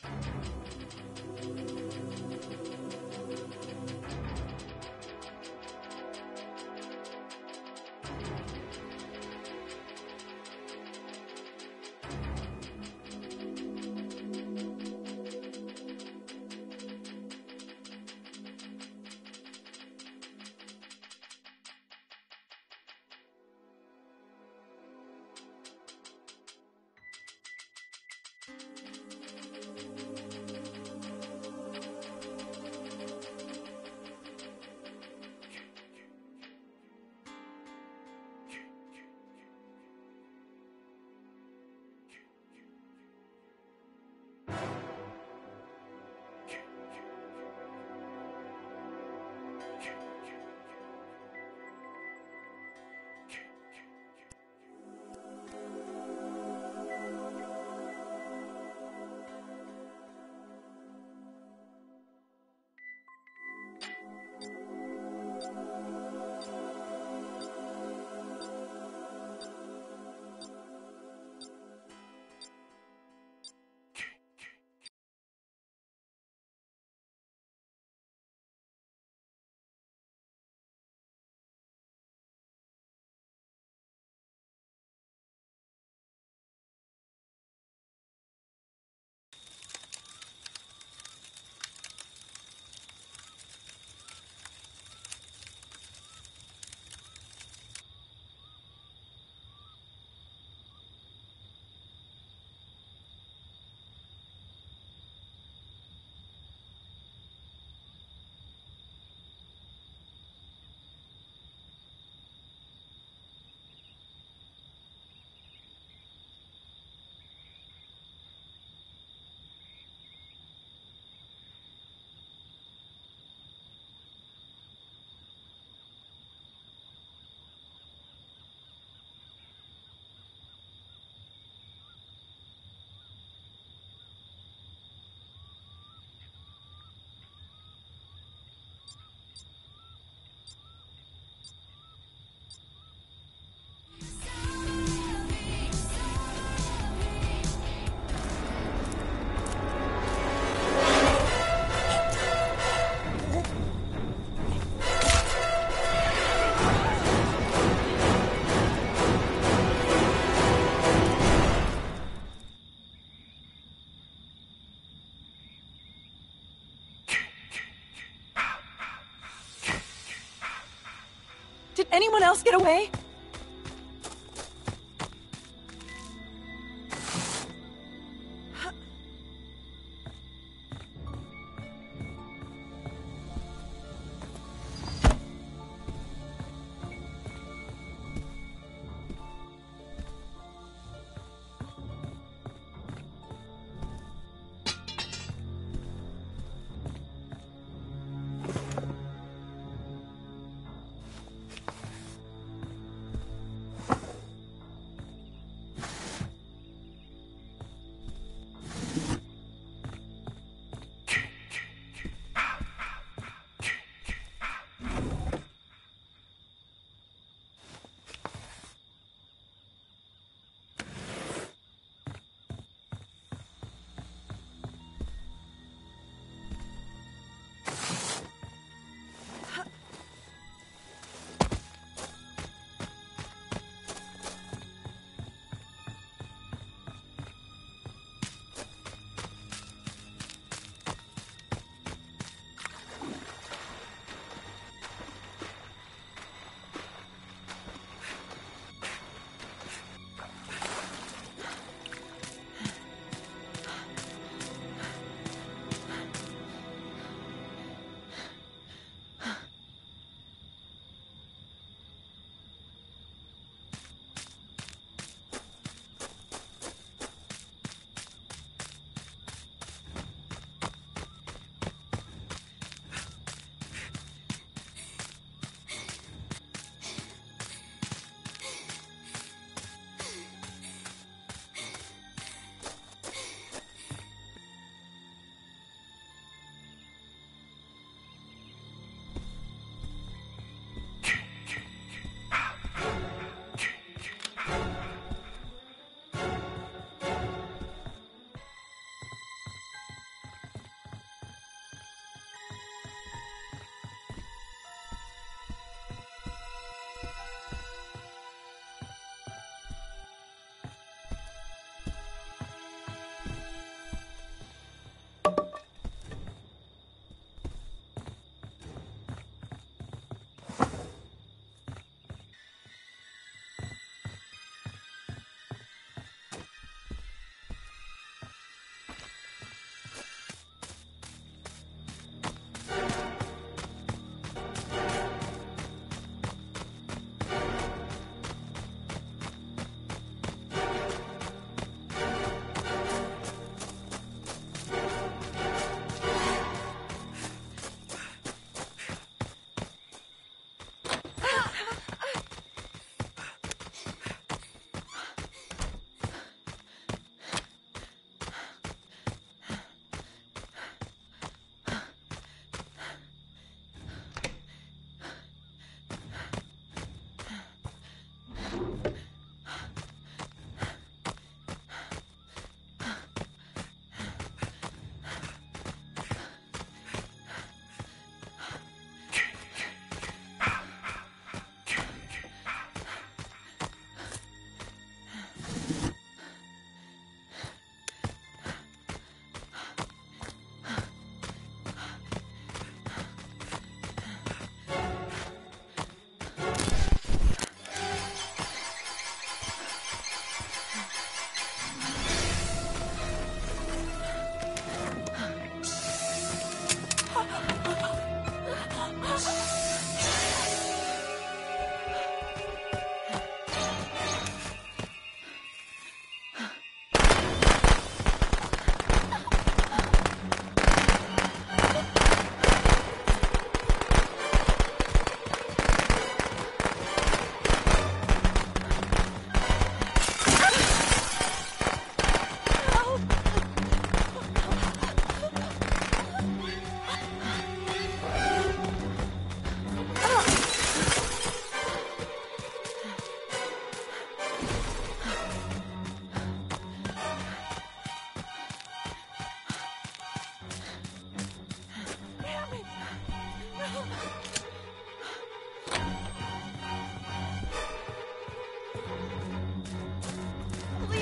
Did anyone else get away?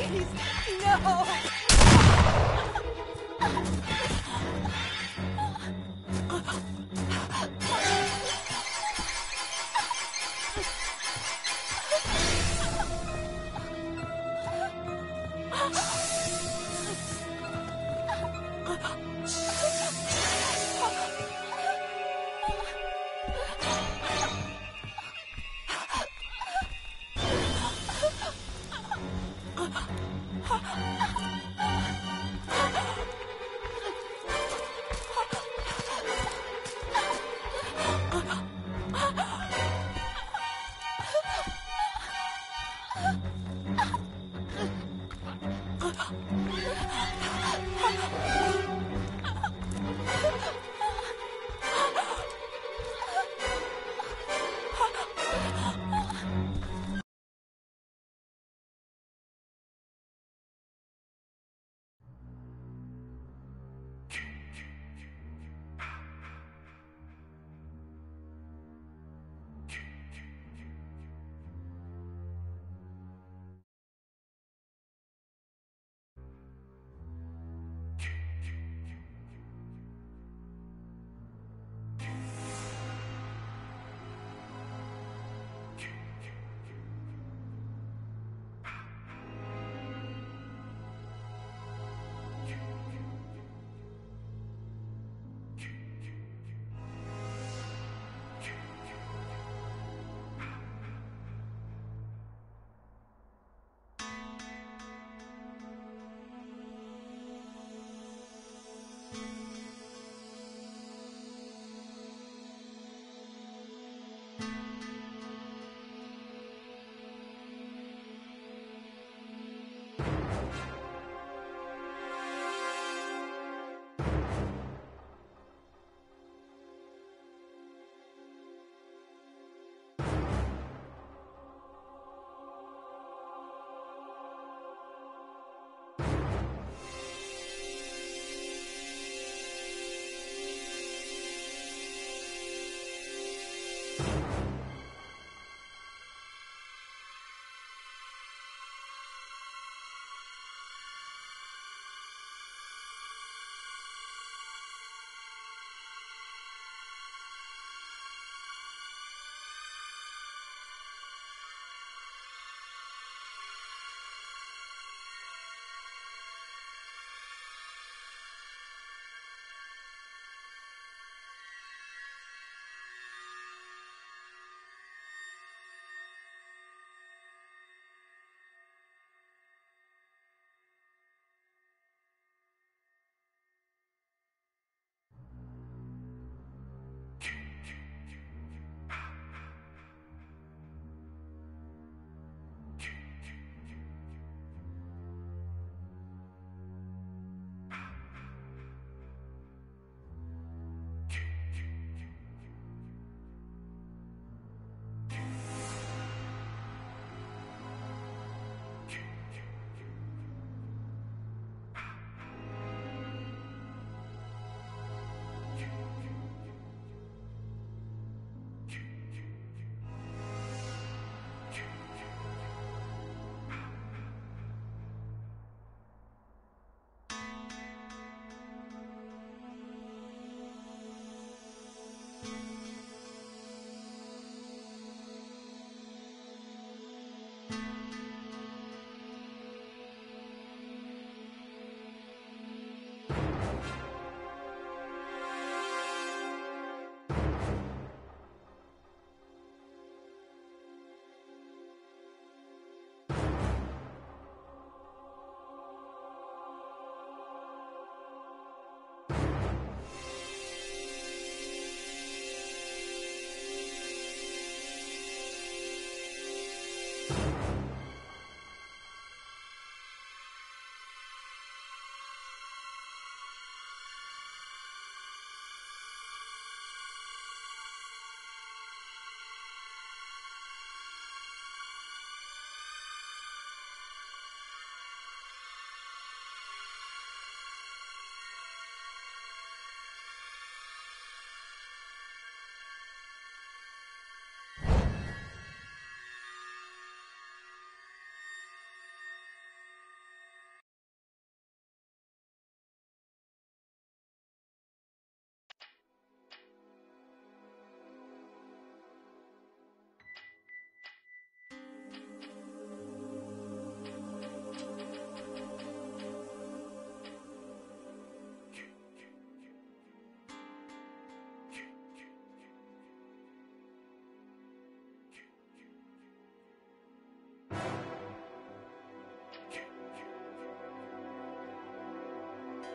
Please, no!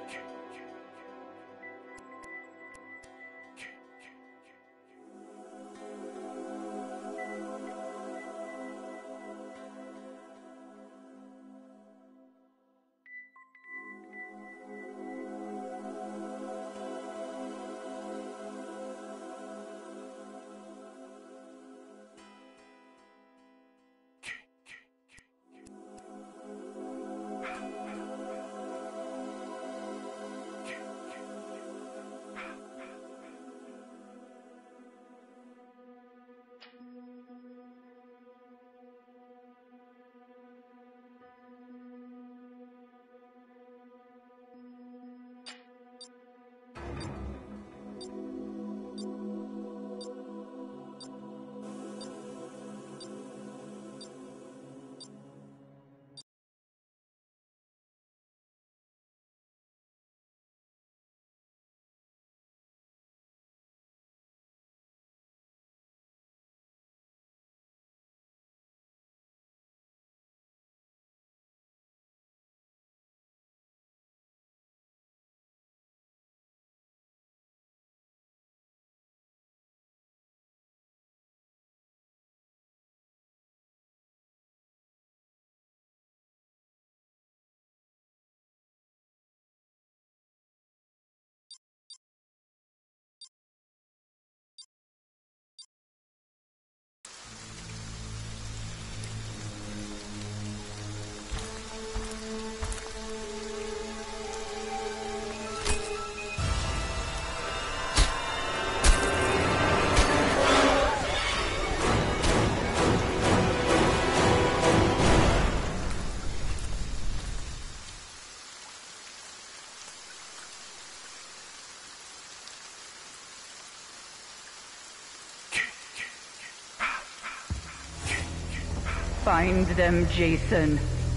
Find them, Jason.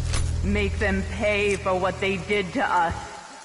Make them pay for what they did to us.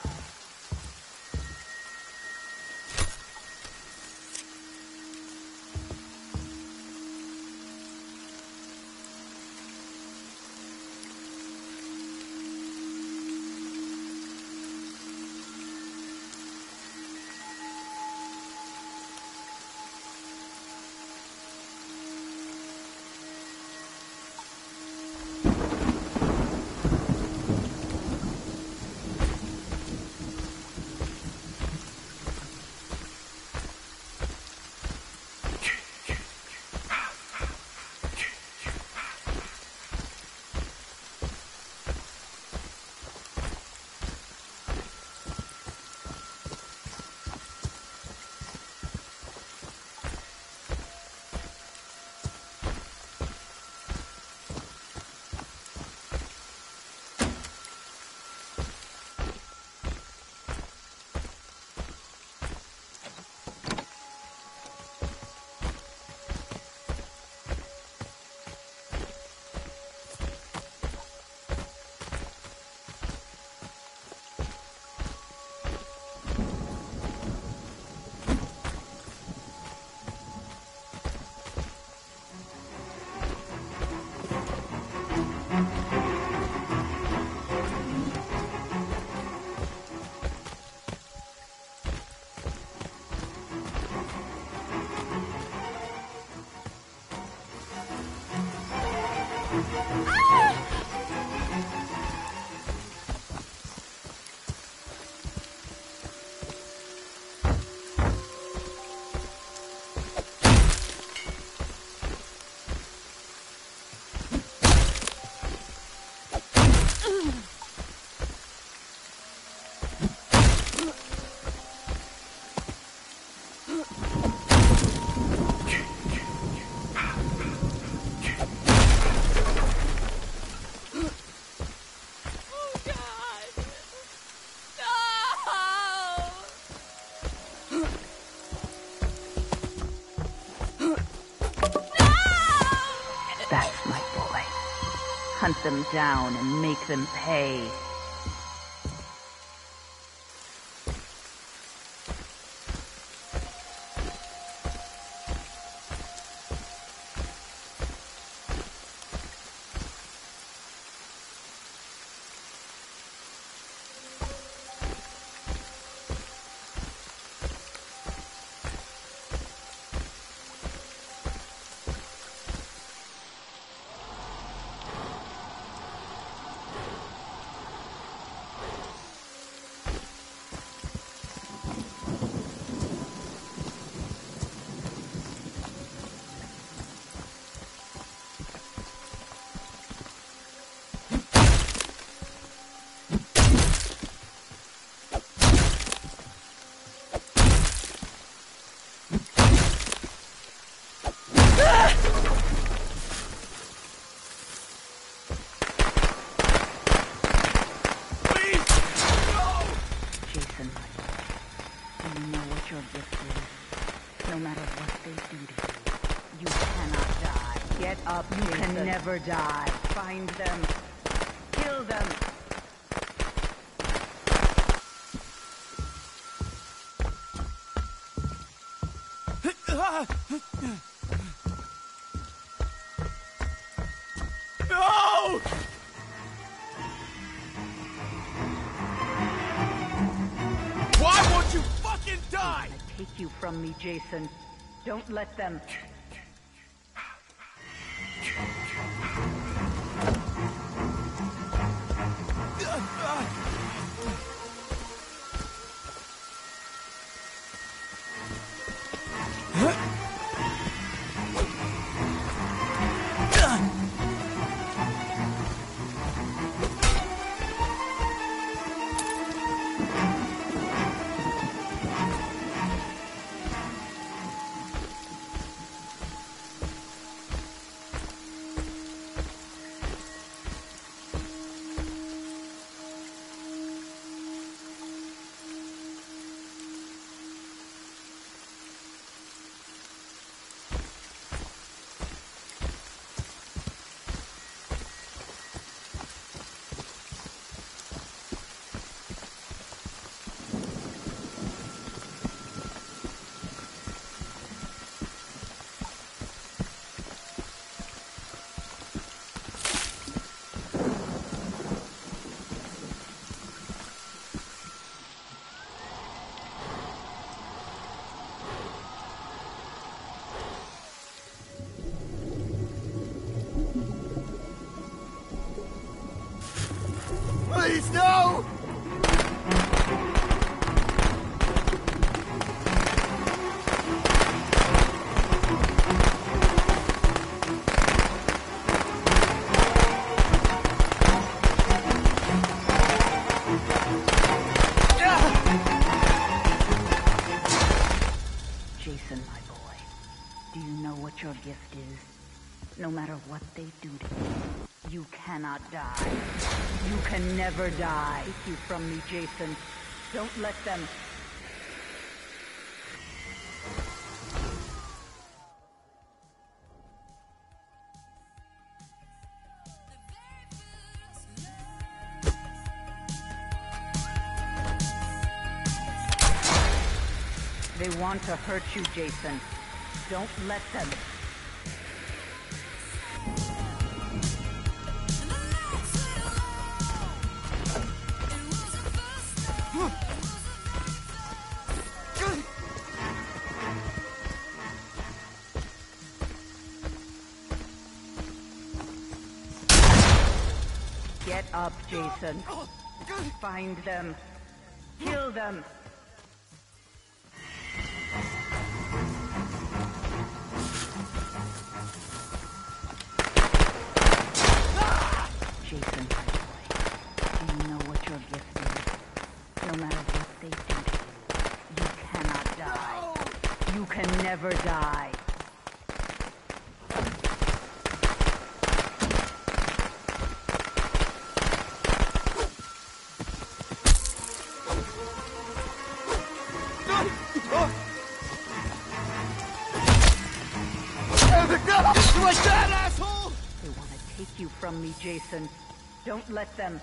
Hunt them down and make them pay. up, you can never die. Find them. Kill them. No! Why won't you fucking die? Take you from me, Jason. Don't let them. Please, no! Jason, my boy, do you know what your gift is? No matter what they do to you, you cannot die. You can never die. Take you from me, Jason. Don't let them. They want to hurt you, Jason. Don't let them. Get up, Jason. Find them. Kill them. Jason, my boy, do you know what your gift is? No matter what they do to you, you cannot die. You can never die. Like that, asshole! They want to take you from me, Jason. Don't let them.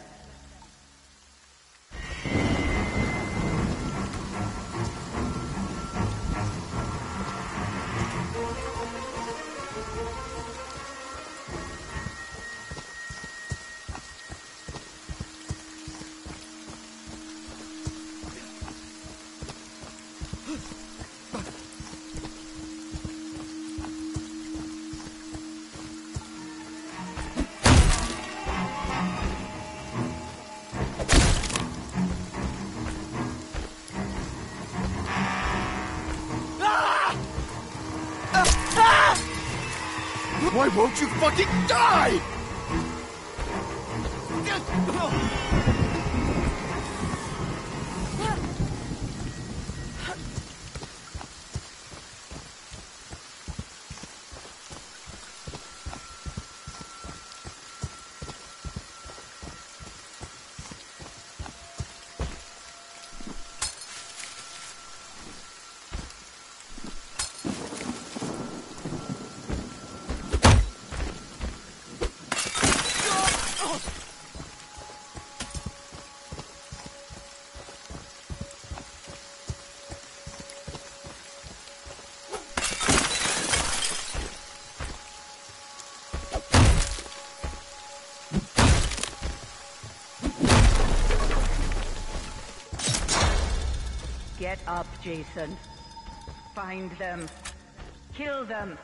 Why won't you fucking die? Get up, Jason. Find them. Kill them.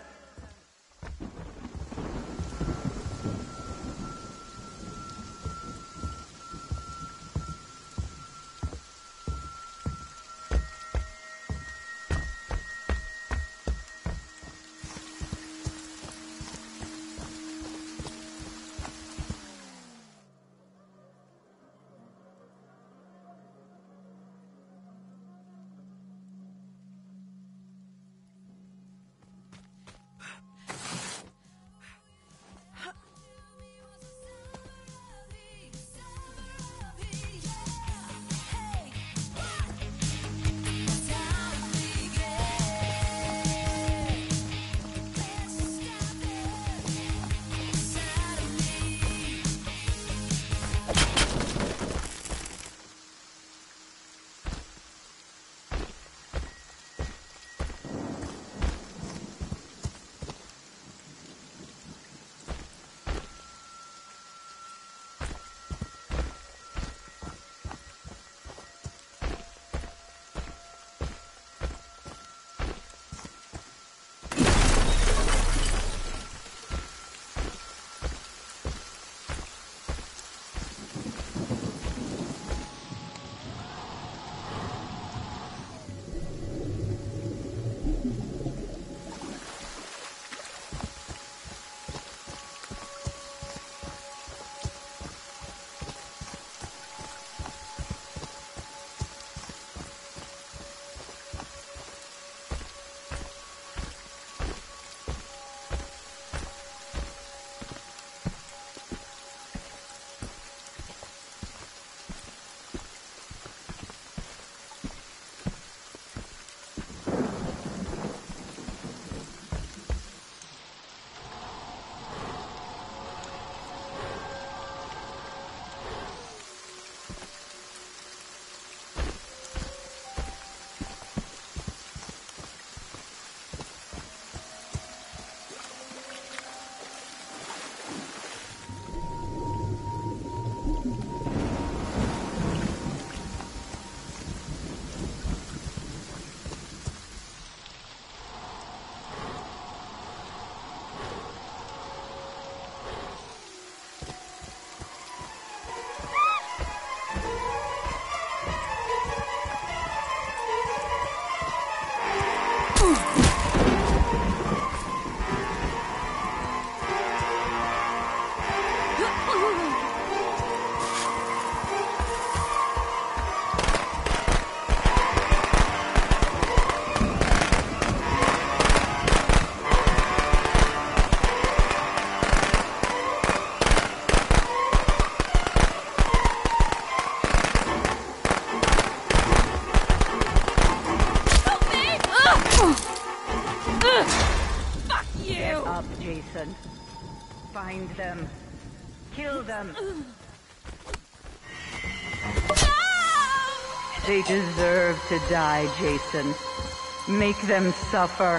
Jason. Find them. Kill them. They deserve to die, Jason. Make them suffer.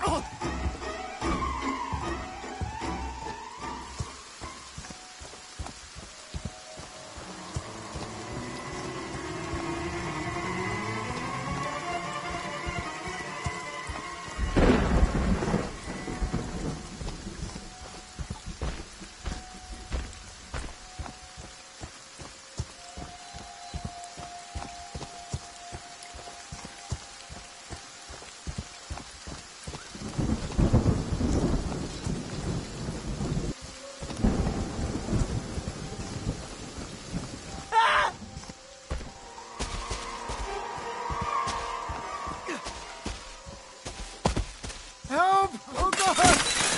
Help! Oh God!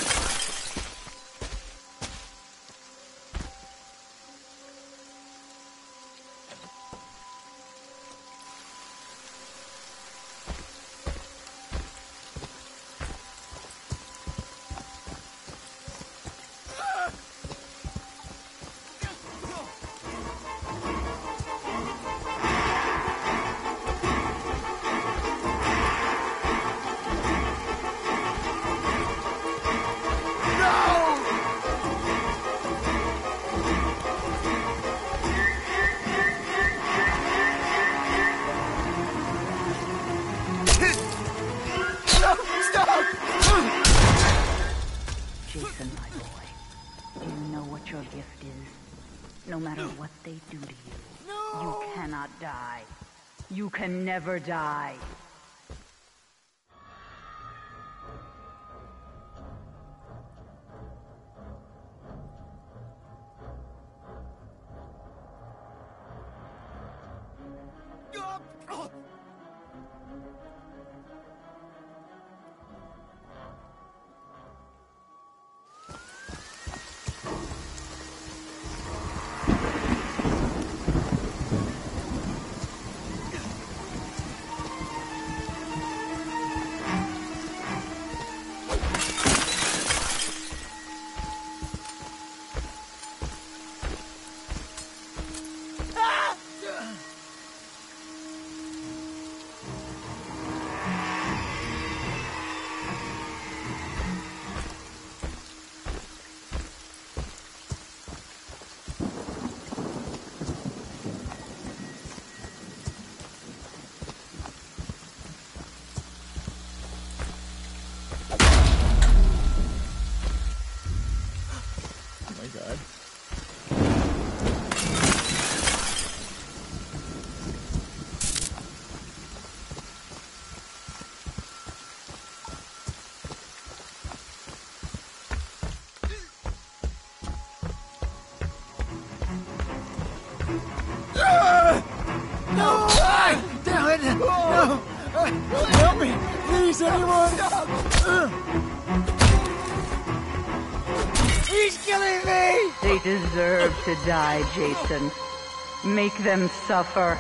Jason, my boy, do you know what your gift is? No matter what they do to you, you cannot die. You can never die. No! Help me! Please, anyone! He's killing me! They deserve to die, Jason. Make them suffer.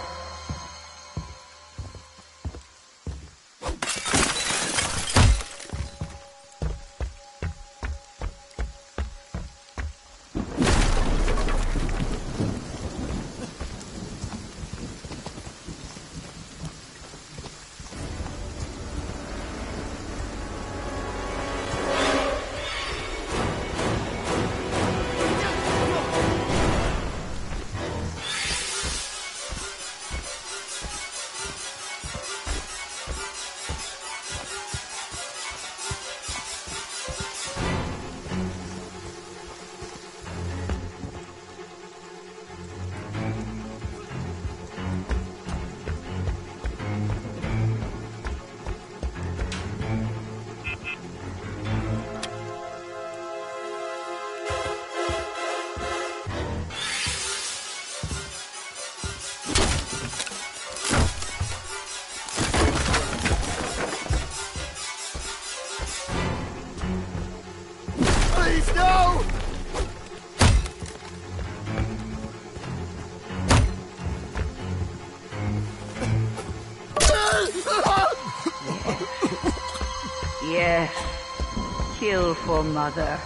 Please, no! Yes. Kill for Mother.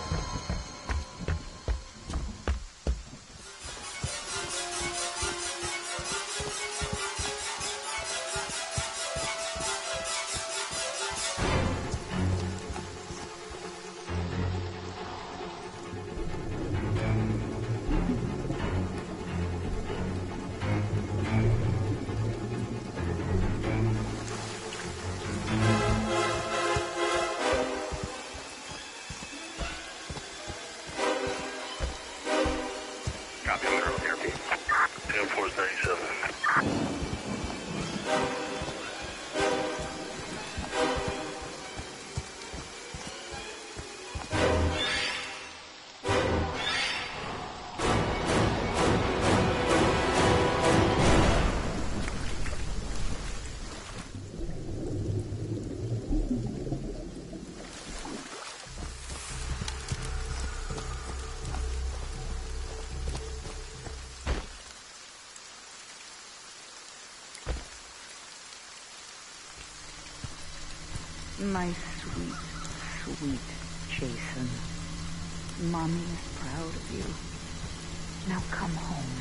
My sweet, sweet Jason. Mommy is proud of you. Now come home.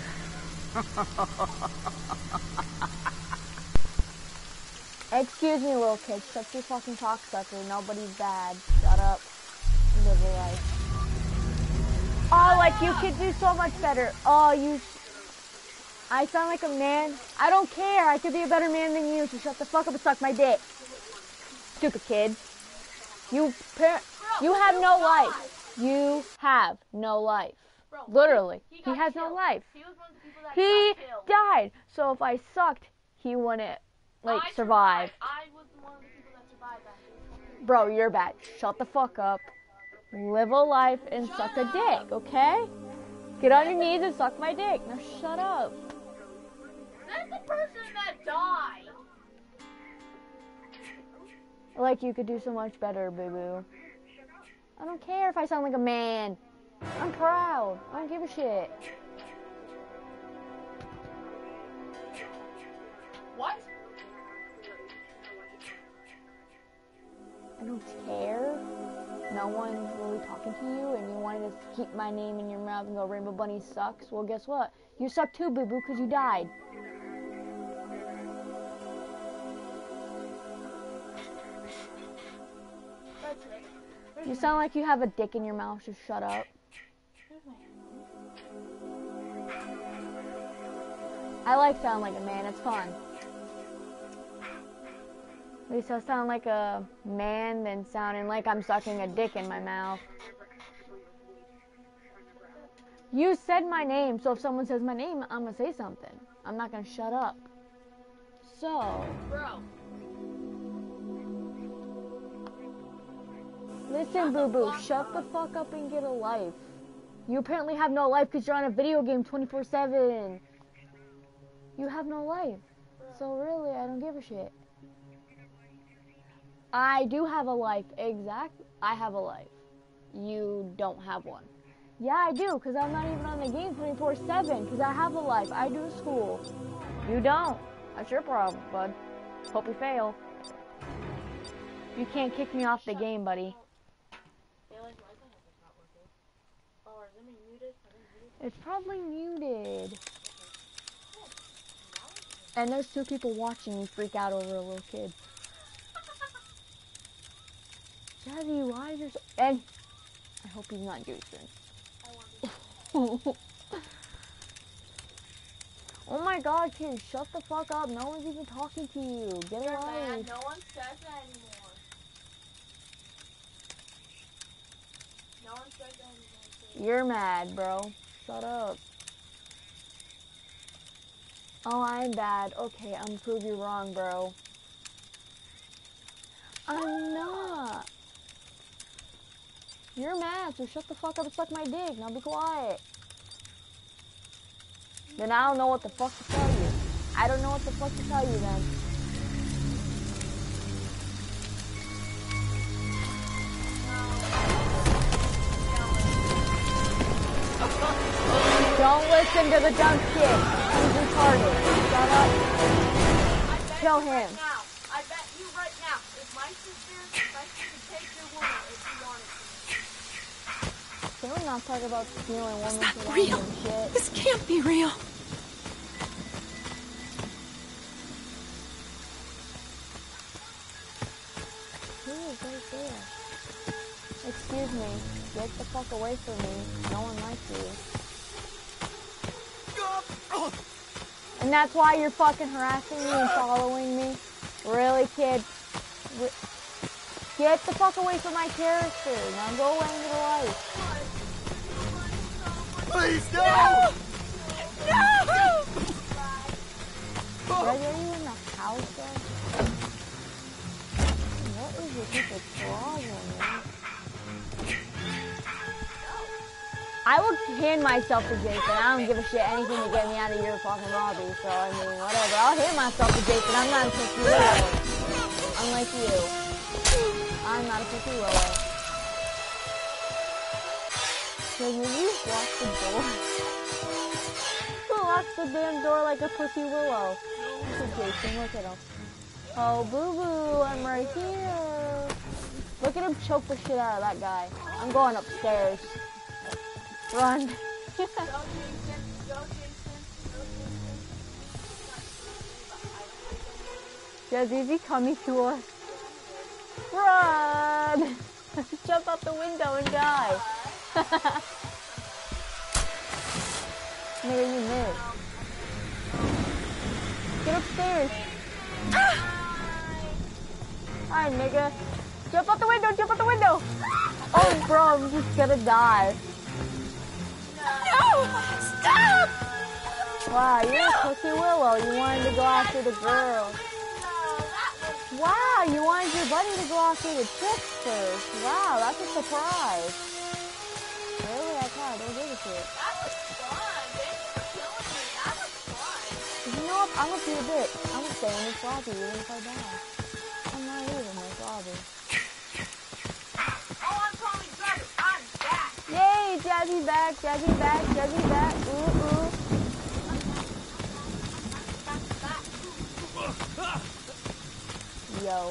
Excuse me, little kid. Shut your fucking cocksucker. Nobody's bad. Shut up. Live your life. Oh, like you could do so much better. Oh, I sound like a man. I don't care. I could be a better man than you, so shut the fuck up and suck my dick. Stupid kid. You have no life. You have no life. Literally. He has no life. He died. So if I sucked, he wouldn't, survive. I was one of the people that survived that. Bro, you're bad. Shut the fuck up. Live a life and suck a dick, okay? Get on your knees and suck my dick. Now shut up. That's the person that died. Like you could do so much better, boo-boo. I don't care if I sound like a man. I'm proud. I don't give a shit. What? I don't care. No one's really talking to you, and you wanted to keep my name in your mouth and go, Rainbow Bunny sucks. Well, guess what? You suck too, boo-boo, because you died. You sound like you have a dick in your mouth, so shut up. I like sounding like a man, it's fun. At least I sound like a man than sounding like I'm sucking a dick in my mouth. You said my name, so if someone says my name, I'm gonna say something. I'm not gonna shut up. So... Bro. Listen, boo-boo, shut the fuck up and get a life. You apparently have no life because you're on a video game 24/7. You have no life. So really, I don't give a shit. I do have a life, exactly. I have a life. You don't have one. Yeah, I do, because I'm not even on the game 24/7, because I have a life. I do school. You don't. That's your problem, bud. Hope you fail. You can't kick me off the game, buddy. It's probably muted. And there's 2 people watching me freak out over a little kid. Jazzy, why is there so... And I hope he's not Jason. Oh my god, kids, shut the fuck up. No one's even talking to you. Get a life. No one says that anymore. No one says that anymore. You're mad, bro. Shut up. Oh, I'm bad. Okay, I'm gonna prove you wrong, bro. I'm not. You're mad, so shut the fuck up and suck my dick. Now be quiet. Then I don't know what the fuck to tell you. I don't know what the fuck to tell you then. Don't listen to the dumb shit. He's retarded. Shut up. Kill him. I bet you right now, if my sister could take your woman if you wanted to. Can we not talk about stealing women Not for real. and shit? This can't be real. Who is right there? Excuse me. Get the fuck away from me. No one likes you. And that's why you're fucking harassing me and following me? Really, kid? Get the fuck away from my character. Now go away into the light. Please, no! Are you in the house though? What is your people's problem, man? I will hand myself to Jason. I don't give a shit anything to get me out of your fucking lobby. So, I mean, whatever. I'll hand myself to Jason. I'm not a pussy willow. Unlike you. I'm not a pussy willow. So, will you lock the door? Who locks the damn door like a pussy willow? Look at Jason. Look at him. Oh, boo-boo. I'm right here. Look at him choke the shit out of that guy. I'm going upstairs. Run. Go, Jason. Go, Jason. Jazzy, is he coming to us? Run! Jump out the window and die. Nigga, you missed. Get upstairs. Alright, nigga. Jump out the window, jump out the window! Oh, bro, I'm just gonna die. No! Stop! Wow, you're a pussy willow. You wanted to go after the girl. Wow, you wanted your buddy to go after the chick first. Wow, that's a surprise. Really? I don't give a shit. That was fun. Thanks for killing me. That was fun. You know what? I'm gonna be a bitch. I'm gonna stay in this lobby even if I die. I'm not leaving this lobby. Oh, I'm calling better. I'm back. Yay, Jazzy back, Jazzy back, Jazzy back. Ooh, ooh. Yo.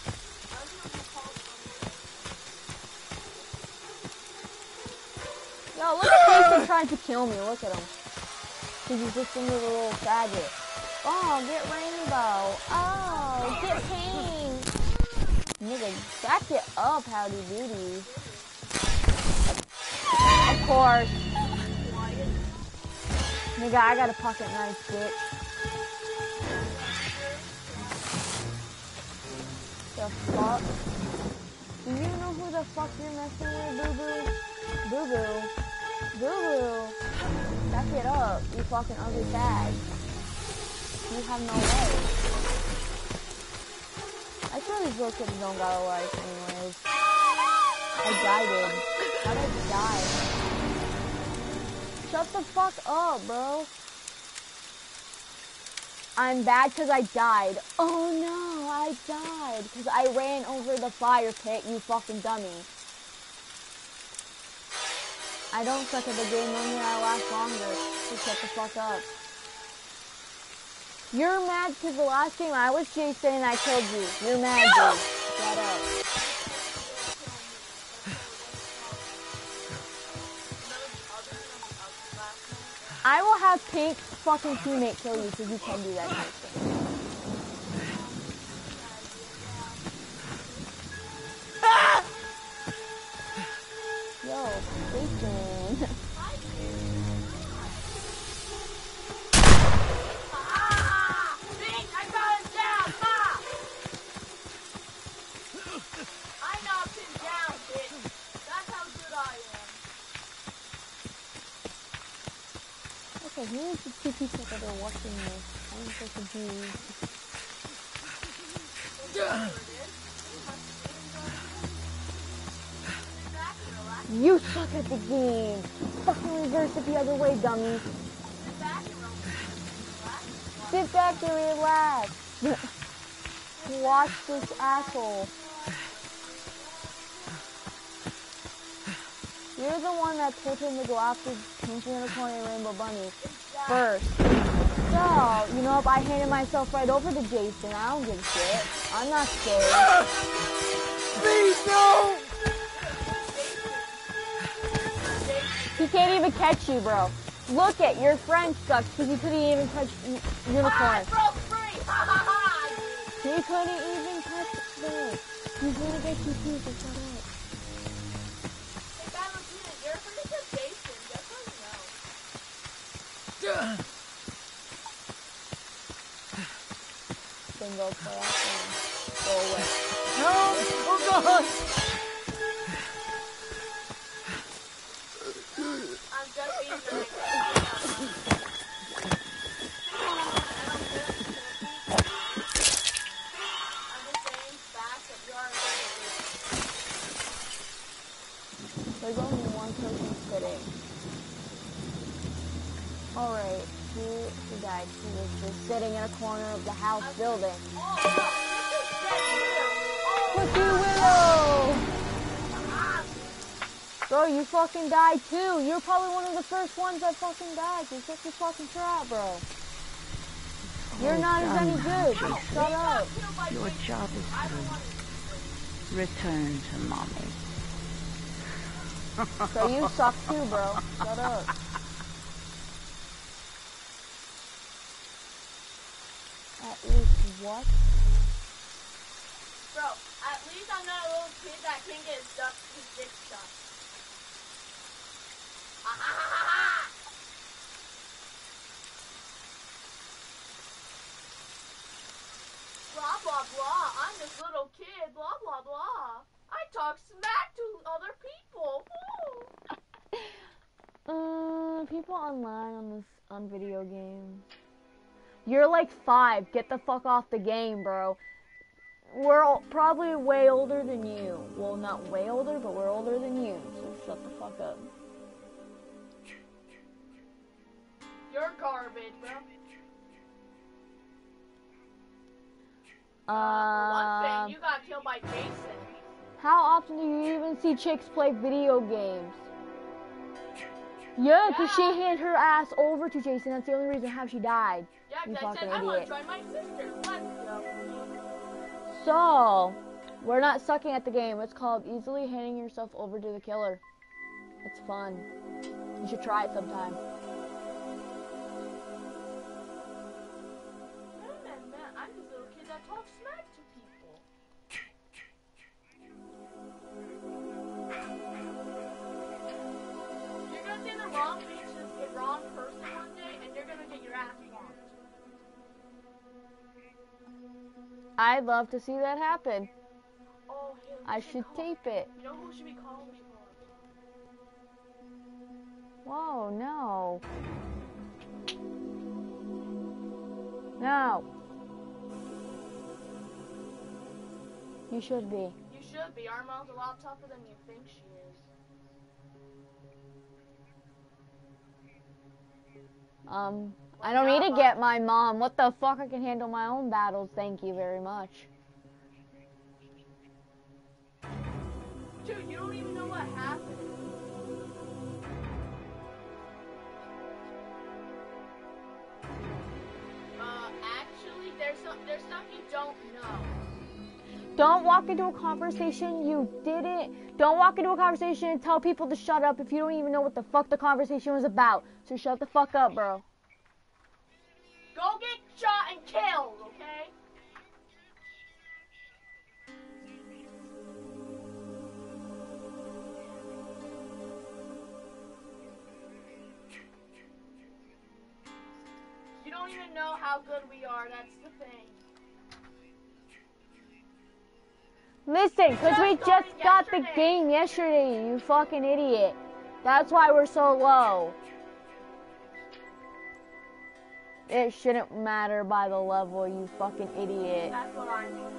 Yo, look at Jason trying to kill me. Look at him. He's just into the little faggot. Oh, get rainbow. Oh, get pink. Nigga, back it up, howdy doody. Of course. Nigga, I got a pocket knife, bitch. The fuck? Do you know who the fuck you're messing with, boo-boo? Boo-boo. Boo-boo. Back it up, you fucking ugly fag. You have no life. I swear these little kids don't got a life anyways. I died. How did I die? Shut the fuck up, bro. I'm bad because I died. Oh no, I died because I ran over the fire pit, you fucking dummy. I don't suck at the game, only I last longer. So shut the fuck up. You're mad because the last game I was Jason and I killed you. You're mad, dude. Shut up. I will have Pink fucking teammate kill you because you can do that kind of thing. Yo, Jason. Pink, I got him down. Ah! I knocked him down, bitch. That's how good I am. Okay, here's the two people that are watching this. I'm so confused. You suck at the game. Fucking reverse it the other way, dummy. Sit back and relax. Watch this asshole. You're the one that told him to go after Pink Unicorn and Rainbow Bunny first. So, you know, if I handed myself right over to Jason, I don't give a shit. I'm not scared. Please, no! He can't even catch you, bro. Look at your friend sucks because he couldn't even touch Unicorn. I broke free. Ha ha ha. He couldn't even touch this. He's gonna get you too, so shut up. Hey, guy, look, you're pretty good, Jason. Just so you know. Then go play outside. Go away. No! Oh god! I'm just being really There's only one person sitting. Alright, she died. She was just sitting in a corner of the house building. Pussy Willow! Bro, you fucking died too. You're probably one of the first ones that fucking died. Just get your fucking shot, bro. You're not as any good. Shut up. Your job is through. Return to mommy. So you suck too, bro. Shut up. At least what? Bro, at least I'm not a little kid that can get his dick shot. Blah, blah, blah. I'm this little kid. Blah, blah, blah. I talk smack to other people. People online on video games. You're like 5. Get the fuck off the game, bro. We're probably way older than you. Well, not way older, but we're older than you. So shut the fuck up. You're garbage, bro. For one thing, you got killed by Jason. How often do you even see chicks play video games? Yeah, because she handed her ass over to Jason. That's the only reason how she died. Yeah, You because I said, fucking I want to idiot. join my sister. Let's go. So, we're not sucking at the game. It's called easily handing yourself over to the killer. It's fun. You should try it sometime. Man, I'm this little kid that talks smack to people. You're gonna say the wrong thing to the wrong person one day, and you're gonna get your ass bonked. I'd love to see that happen. Oh, hey, I should tape it. You know who should be called? We should call Whoa, no. No. You should be. You should be. Our mom's a lot tougher than you think she is. I don't need to get my mom. What the fuck? I can handle my own battles. Thank you very much. Dude, you don't even know what happened. Actually, there's stuff you don't know. Don't walk into a conversation you didn't. Don't walk into a conversation and tell people to shut up if you don't even know what the fuck the conversation was about. So shut the fuck up, bro. Go get shot and killed, okay? You don't even know how good we are, that's the thing. Listen, because we just got the game yesterday, you fucking idiot. That's why we're so low. It shouldn't matter by the level, you fucking idiot. That's what I mean.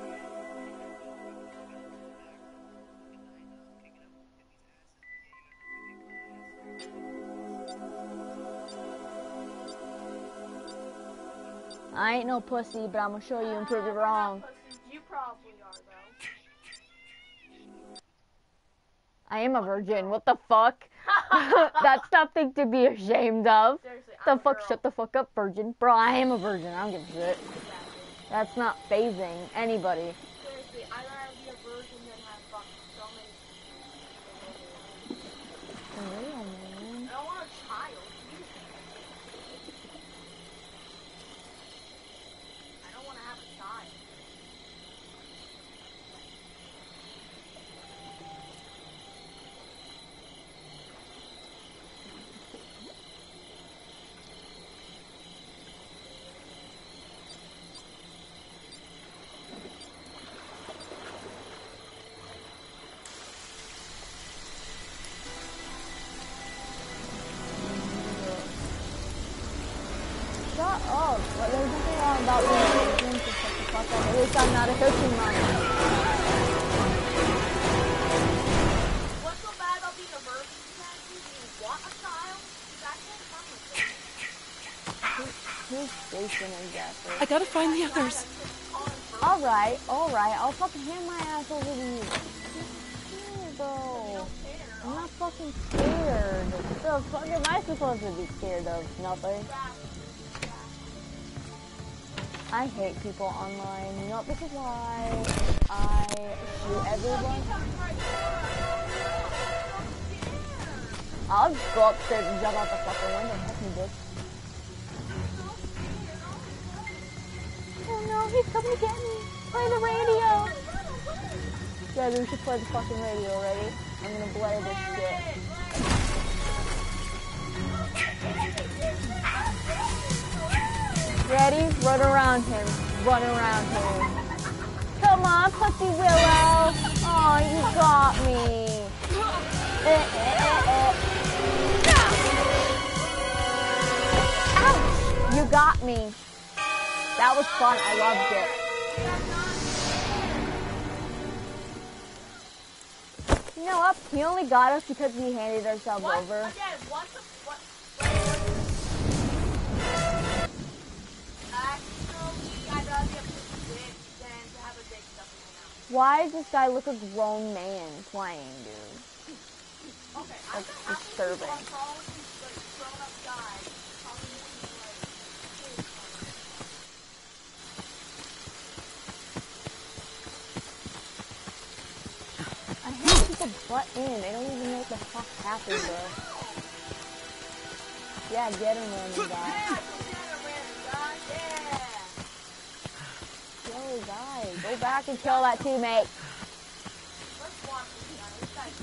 I ain't no pussy, but I'm gonna show you and prove you wrong. You probably are, though. I am a virgin, what the fuck? That's something to be ashamed of. Seriously, The I'm a fuck, girl. shut the fuck up, virgin. Bro, I am a virgin, I don't give a shit. That's not phasing anybody. Seriously, I'd rather be a virgin than have fucking so many. For real, man. I don't want a child. I don't want to have a child. Shut up. But there's nothing wrong about being a virgin, so shut the fuck up. At least I'm not a 13-month. What's so bad about description exactly. I gotta find the others. Alright, I'll fucking hand my ass over to you. Here, bro. I'm not fucking scared. The fuck am I supposed to be scared of? Nothing. I hate people online. You know, this is why I shoot everyone. I'll just go upstairs and jump out the fucking window. Fuck me, bitch. Oh no, he's coming to get me. Play the radio. Yeah, we should play the fucking radio. Ready? I'm gonna blare this shit. Ready? Run around him. Run around him. Come on, Pussy Willow. Oh, you got me. Ouch! You got me. That was fun. I loved it. You know what? He only got us because we handed ourselves over. Again, what? Actually, I'd rather be a dick than to have a dick stuff in my mouth. Why does this guy look a grown man playing, dude? Okay, That's disturbing. I hate people butt in. They don't even know what the fuck happened, bro. Yeah, get him, random guy. Yo, guys, go back and kill that teammate. Let's watch this guy. This guy's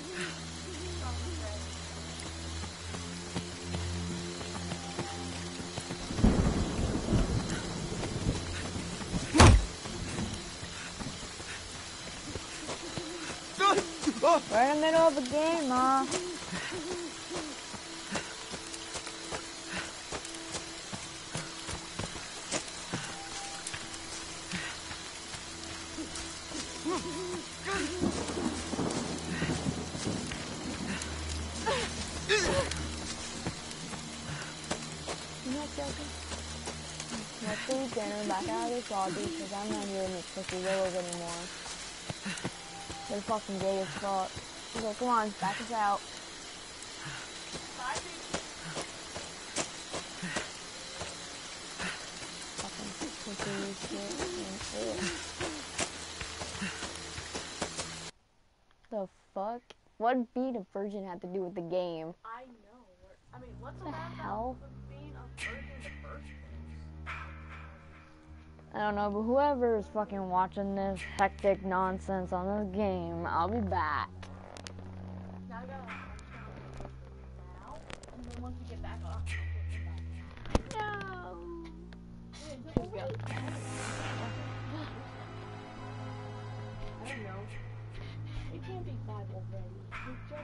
We're in the middle of a game, Ma. Let's do dinner back out of this lobby because I'm not hearing these Pussy Willows anymore. They're fucking gay as fuck. So come on, back us out. Fucking pussy shit. The fuck? What being a virgin had to do with the game? I know. I mean, what's The the matter hell? with being a virgin in the first place? I don't know, but whoever is fucking watching this hectic nonsense on this game, I'll be back. Now I gotta now, and then once we get back up, No. let's go. I don't know. It can't be 5 already. It's just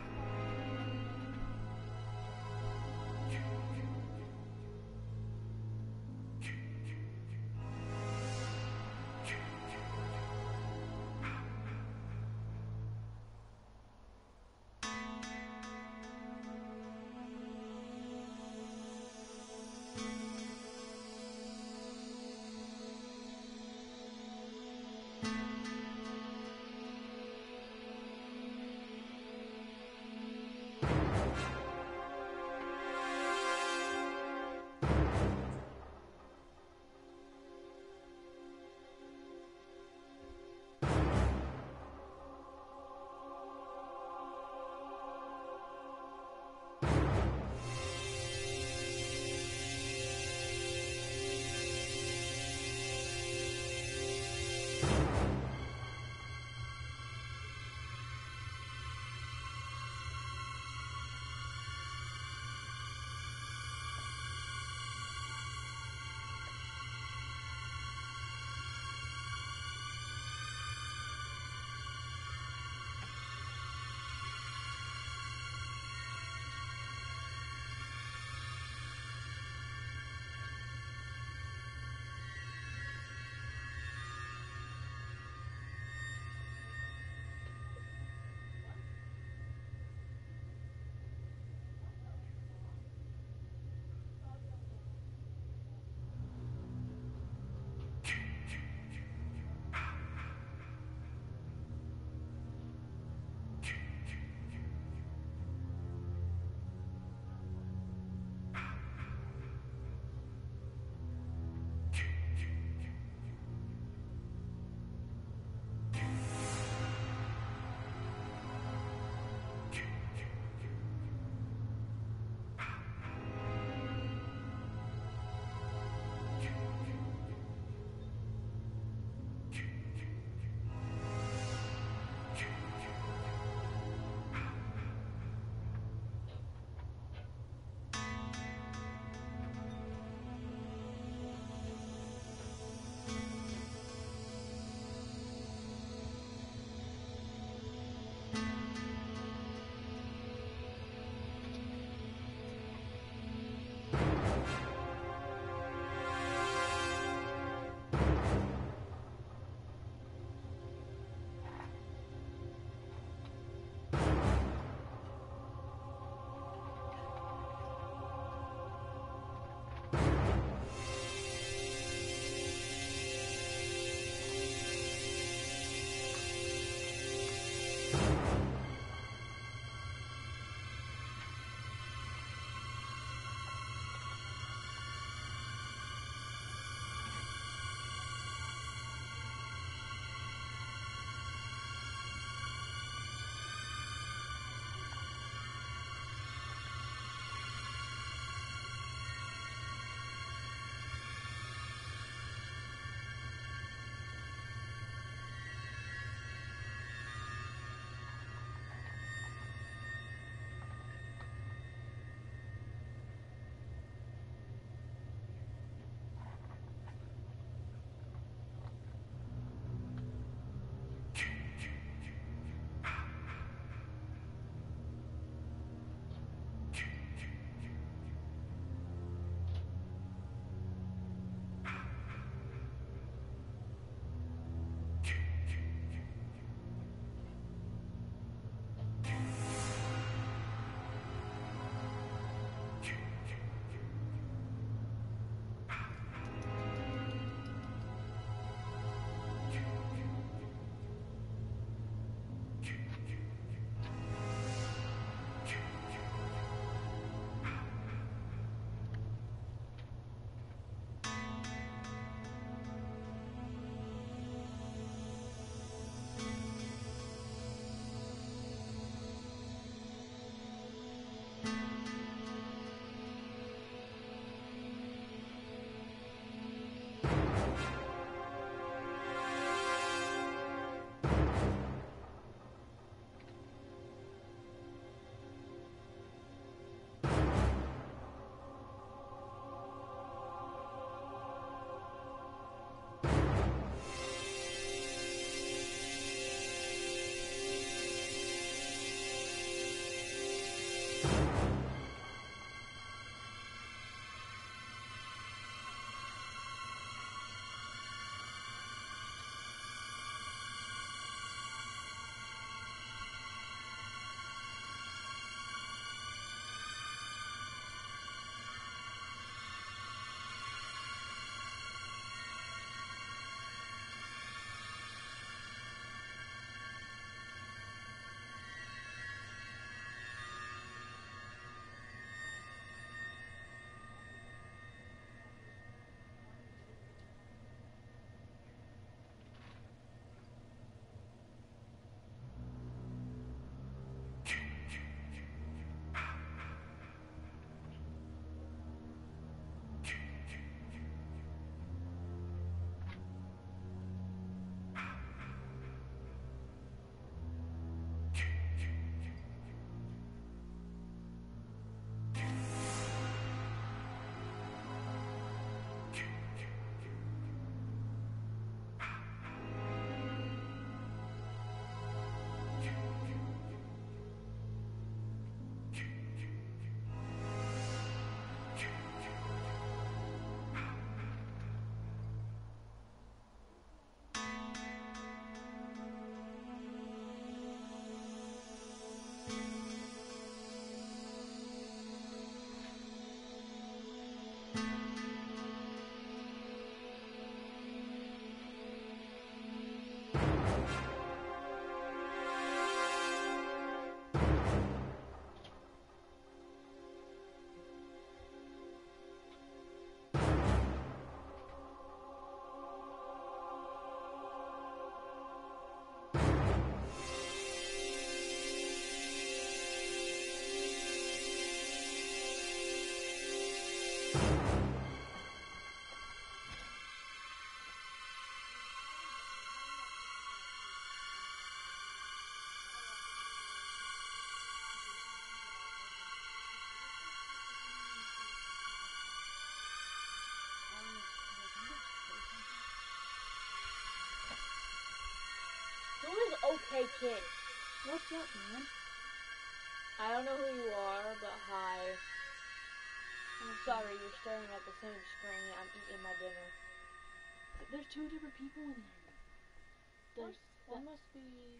Hey kid, What's up, man? I don't know who you are, but hi. I'm sorry you're staring at the same screen. I'm eating my dinner. There's two different people in there. That must be...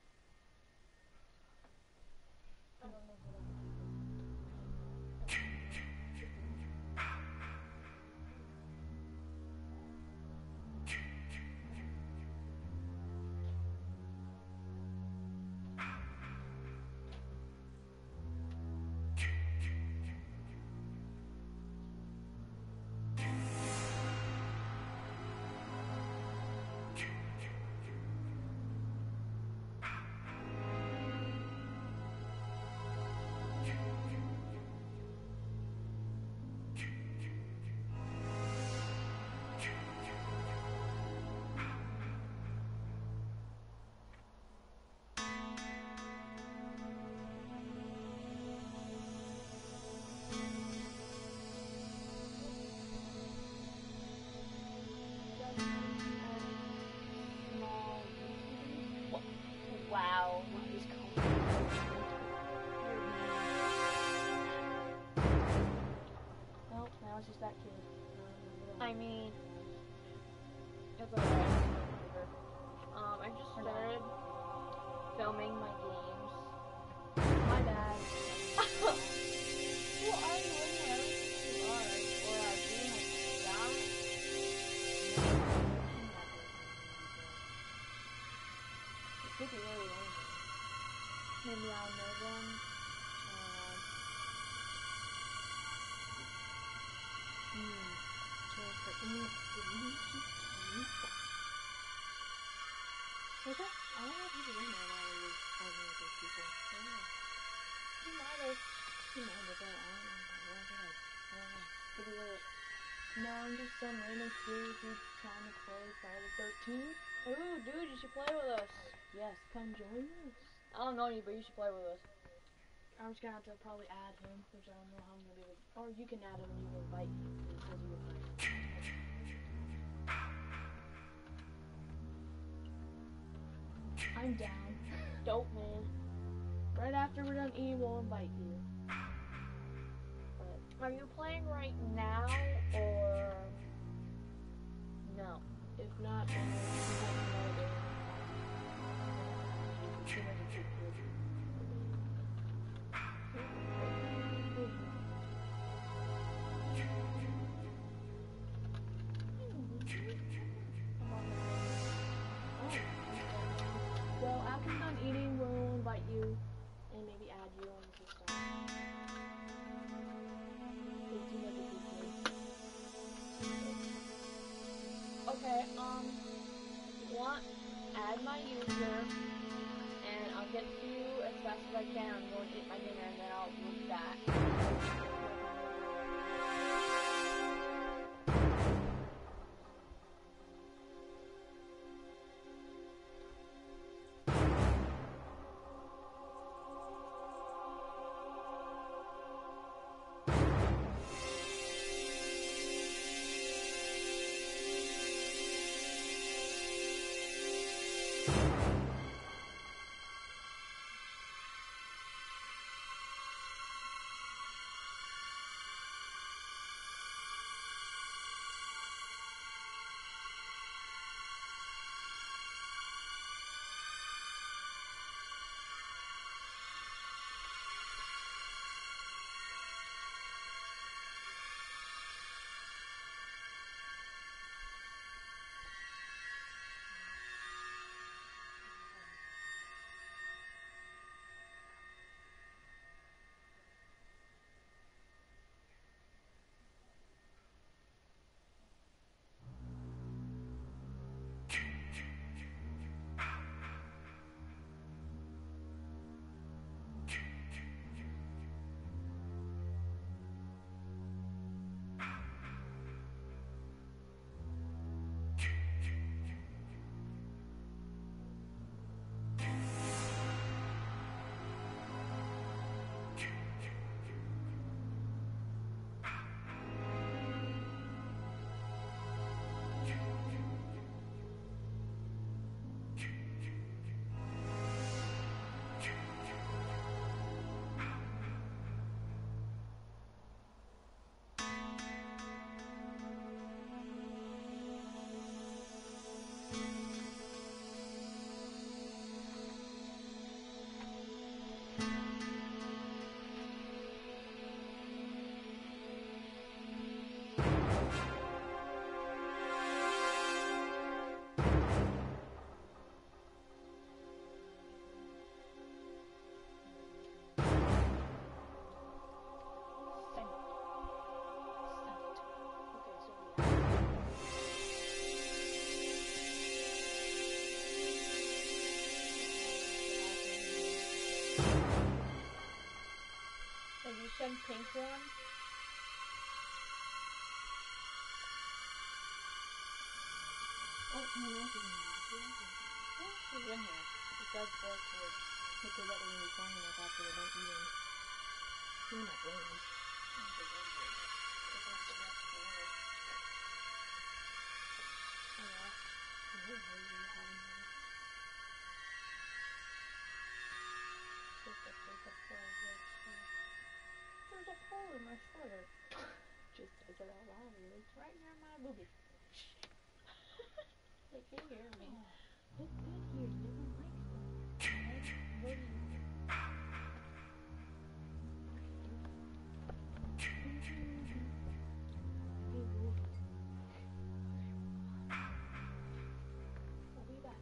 I don't know who that Wow. Nope, now it's just that kid. I mean, it's alright. I just started filming my games. My bad. Well, I wouldn't have you are, or I do have that. It could be really long. Maybe I'll know them. Okay. I don't know if you can remember that when you're arguing with those people. I don't know. He might have. You might have, but I don't know. I don't know. Could be weird. No, I'm just some random kid who's trying to play Friday the 13th. Ooh, dude, you should play with us. Yes, come join us. I don't know you, but you should play with us. I'm just gonna have to probably add him, which I don't know how I'm gonna be able to. Or you can add him and you can invite him, because it says you invite him. I'm down. Dope, man. Right after we're done eating, we'll invite you. But Are you playing right now, or no? if not, then we'll have another day. Too many people. Well, after we're done eating, we'll invite you and maybe add you on the system. It seems like a good plan. Okay, want add my user, and I'll get to you as fast as I can. I'm going to eat my dinner, and then I'll look back. send pink one? Oh, no, no, Who's in here? it does work with hit the button when you're playing like after they don't even clean up rooms. There's a hole in my sweater. Just says it out loud, really. It's right near my boobie. They can hear me. It's good here. You don't like We'll be back.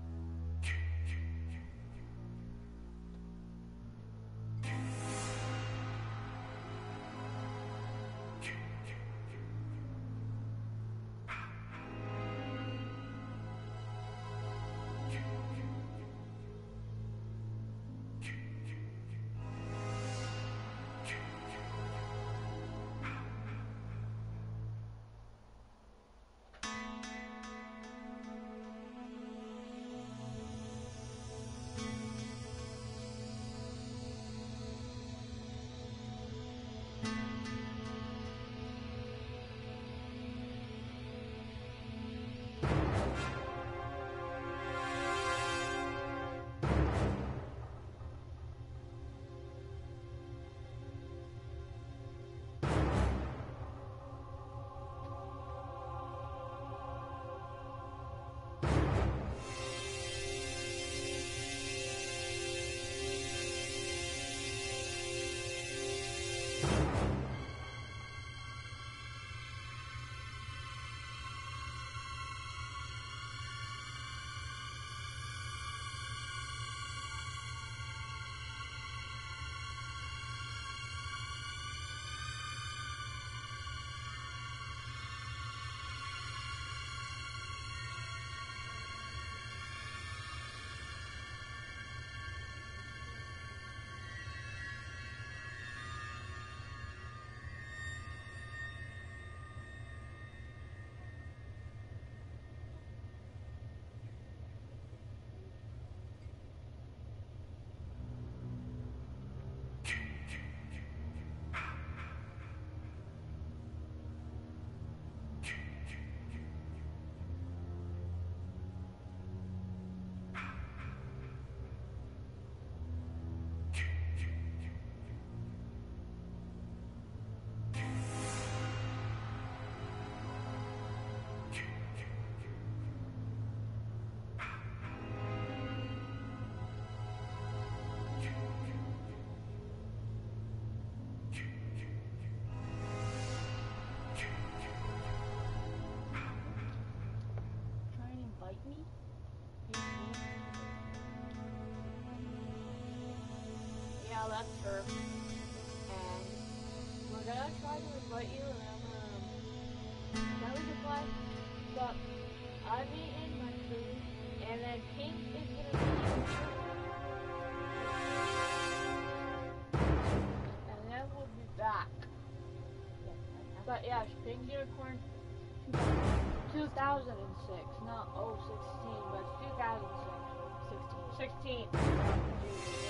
Yeah, that's her. And we're gonna try to invite you, and I'm gonna reply. But I'm eating my food, and then Pink is gonna be and then we'll be back. But yeah, Pink Unicorn 2006, not 016, but 2006. 16.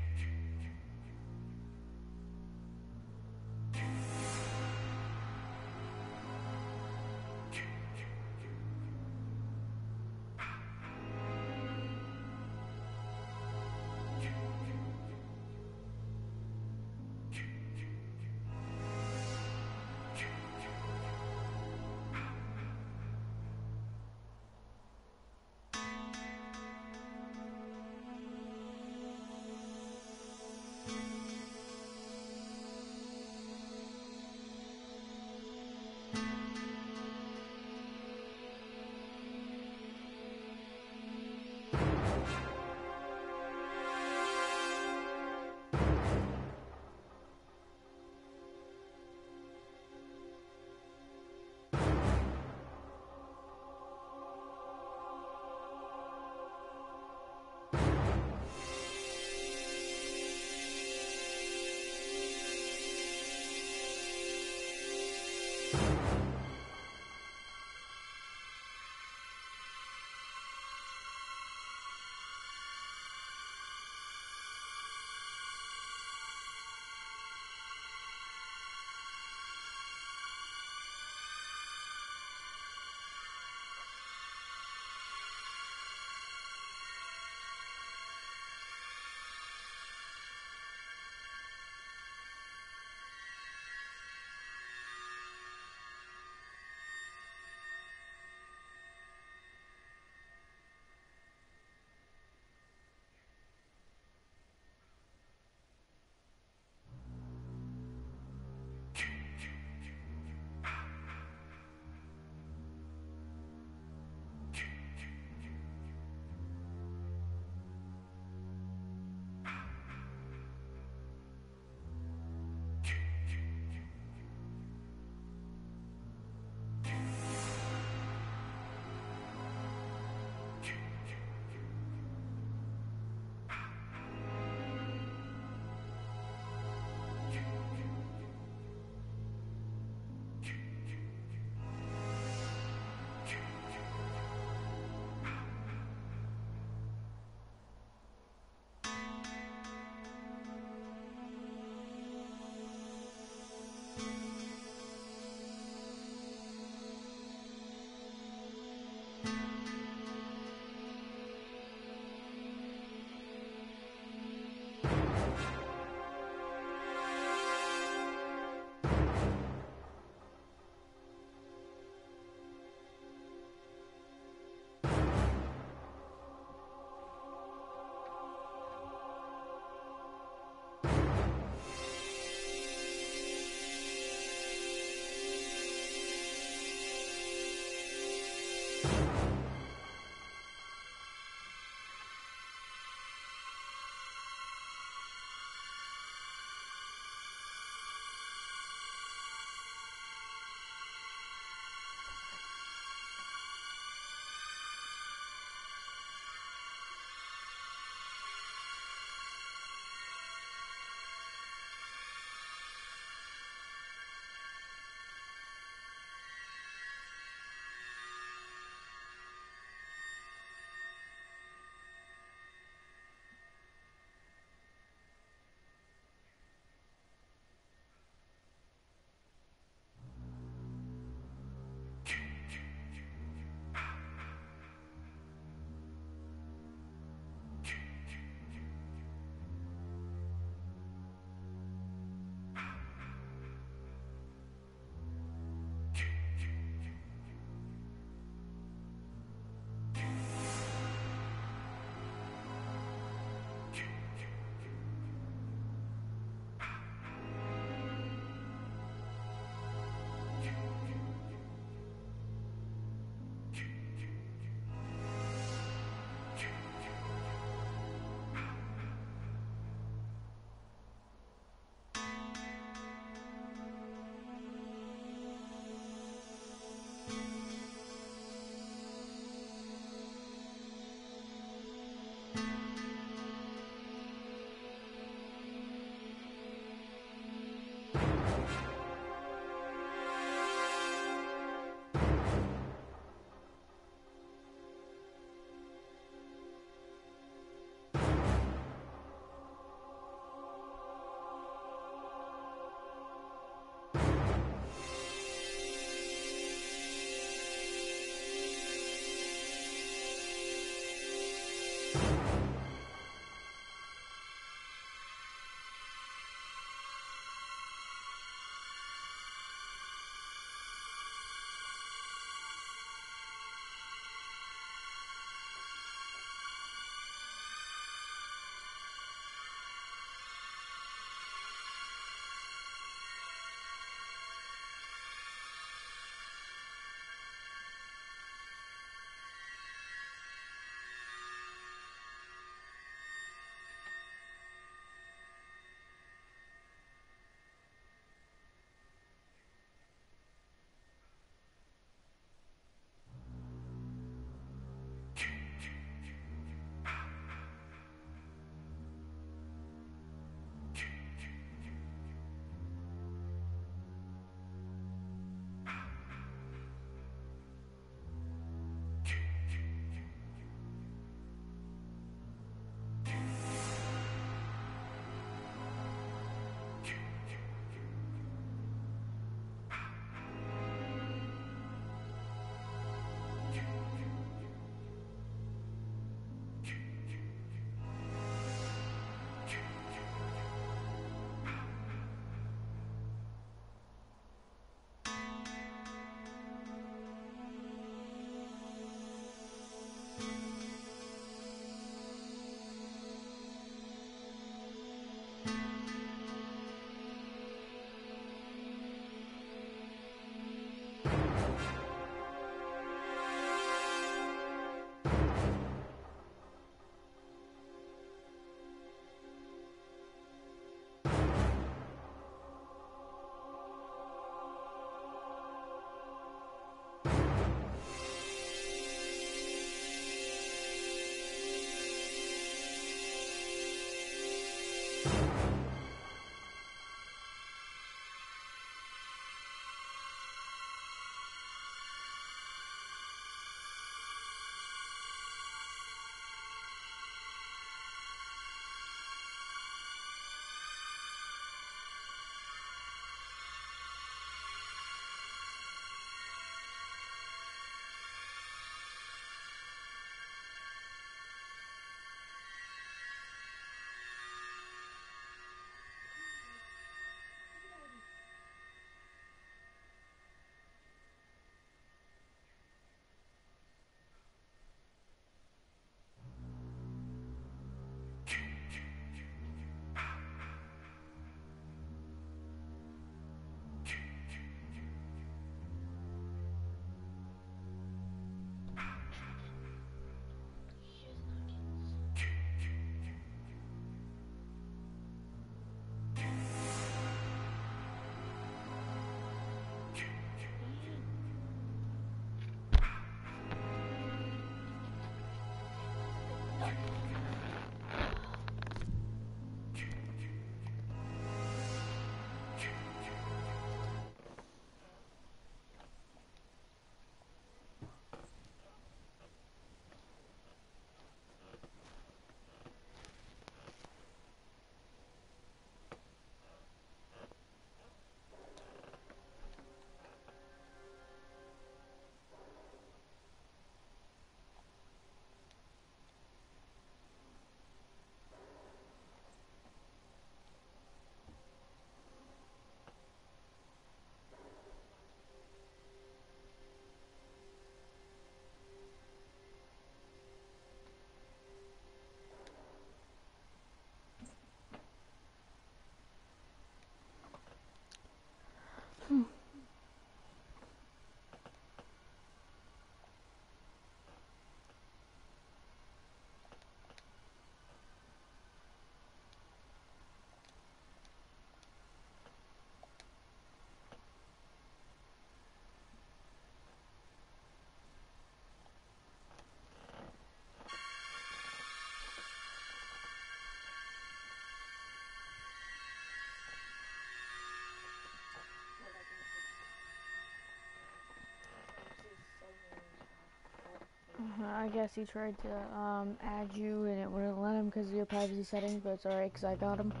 I guess he tried to add you and it wouldn't let him because of your privacy settings, but it's alright because I got him.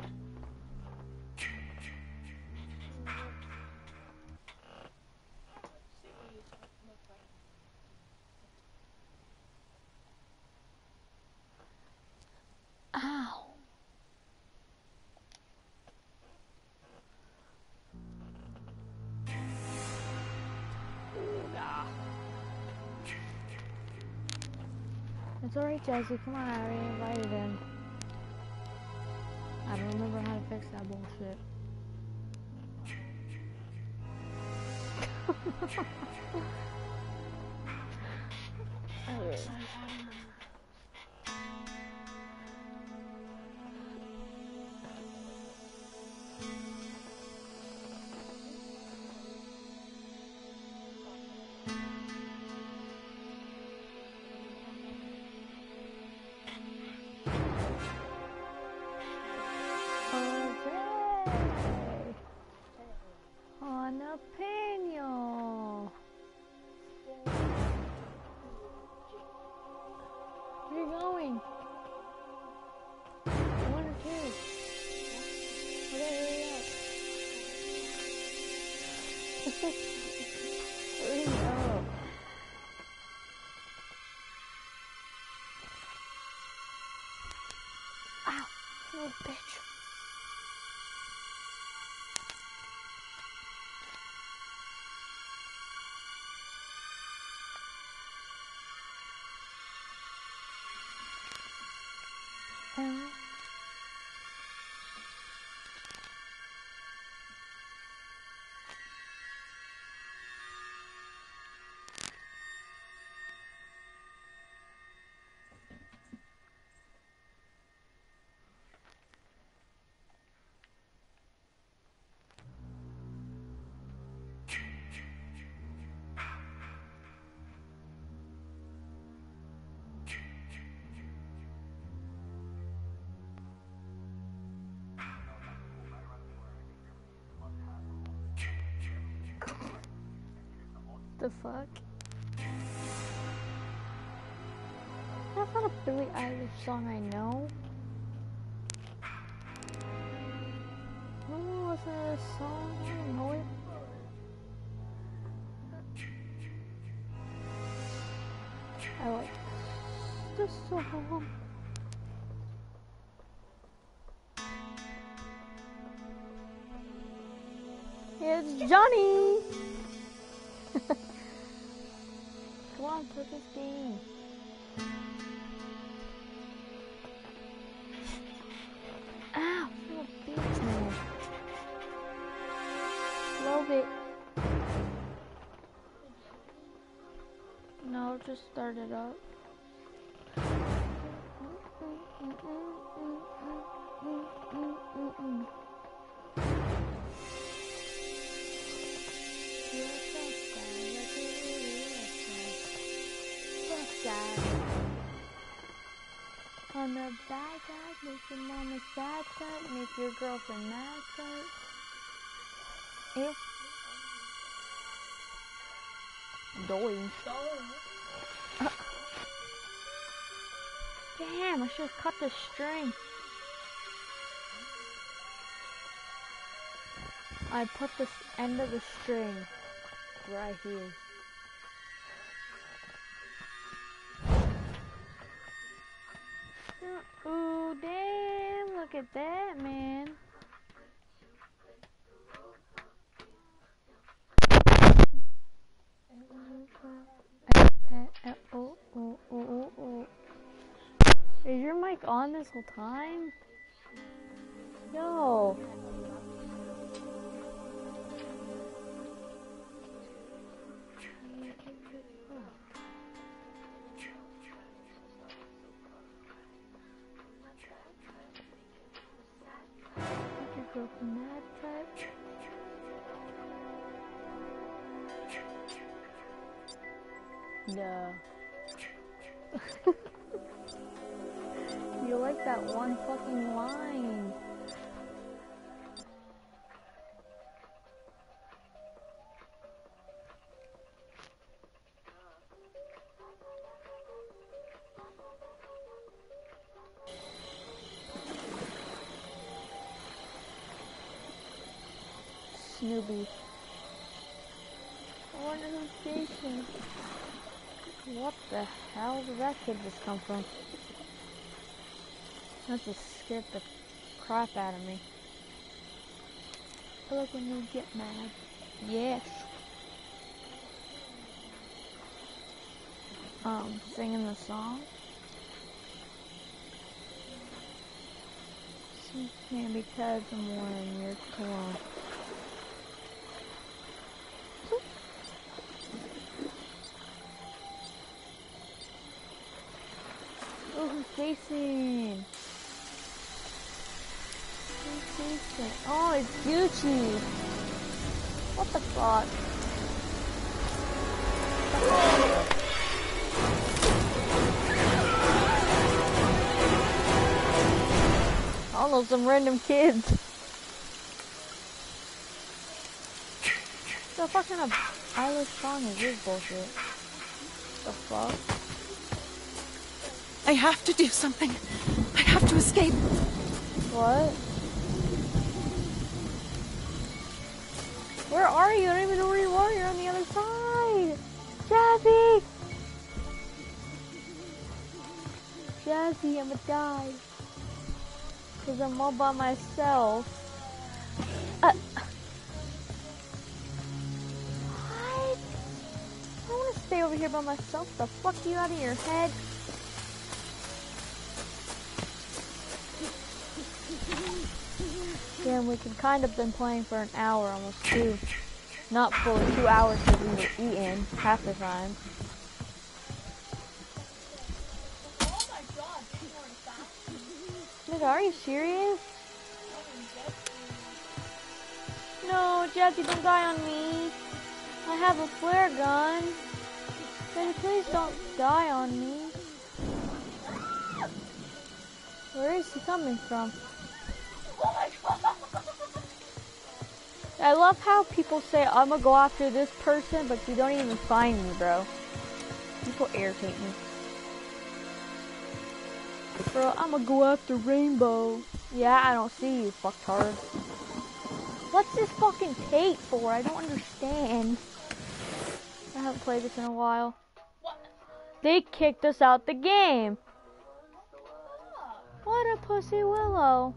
Ow! It's alright, Jesse. Come on, I already invited him. I don't remember how to fix that bullshit. Jalapeno. Where are you going? One or two? Okay, hurry up. Hurry up. Ow, little bitch. The fuck? That's not a Billie Eilish song I know. I don't know what's a song, I don't know it. I like this song. It's Johnny! Come on, put this game. Ow, little bitch man. Love it. No, just start it up. On the bad side, make your mama sad side, make your girlfriend mad side. Ew. Doing. Damn, I should have cut the string. I put the end of the string right here. Ooh, damn, look at that, man. Oh. Is your mic on this whole time? Yo. Go from that touch. No. You like that one fucking line. Snoopy. I wonder who's Jason. What the hell did that kid just come from? That just scared the crap out of me. I like when you get mad. Yes. Singing the song. Man, because I'm wearing your cologne. Oh, who's Jason? Who's Jason? Oh, it's Gucci. What the fuck? I don't know, some random kids. The fuck kind of Eilish song is this bullshit? The fuck? I have to do something. I have to escape. What? Where are you? I don't even know where you are. You're on the other side. Jazzy! Jazzy, I'ma die. Cause I'm all by myself. What? I wanna stay over here by myself. The fuck, you out of your head? Yeah, we can kind of been playing for an hour, almost 2. Not fully 2 hours because we were eating half the time. Oh my god, Nigga, are you serious? No, Jazzy, don't die on me. I have a flare gun. Baby, please don't die on me. Where is he coming from? I love how people say, I'm gonna go after this person, but you don't even find me, bro. People irritate me. Bro, I'm gonna go after Rainbow. Yeah, I don't see you, fucktard. What's this fucking tape for? I don't understand. I haven't played this in a while. They kicked us out the game. What a pussy willow.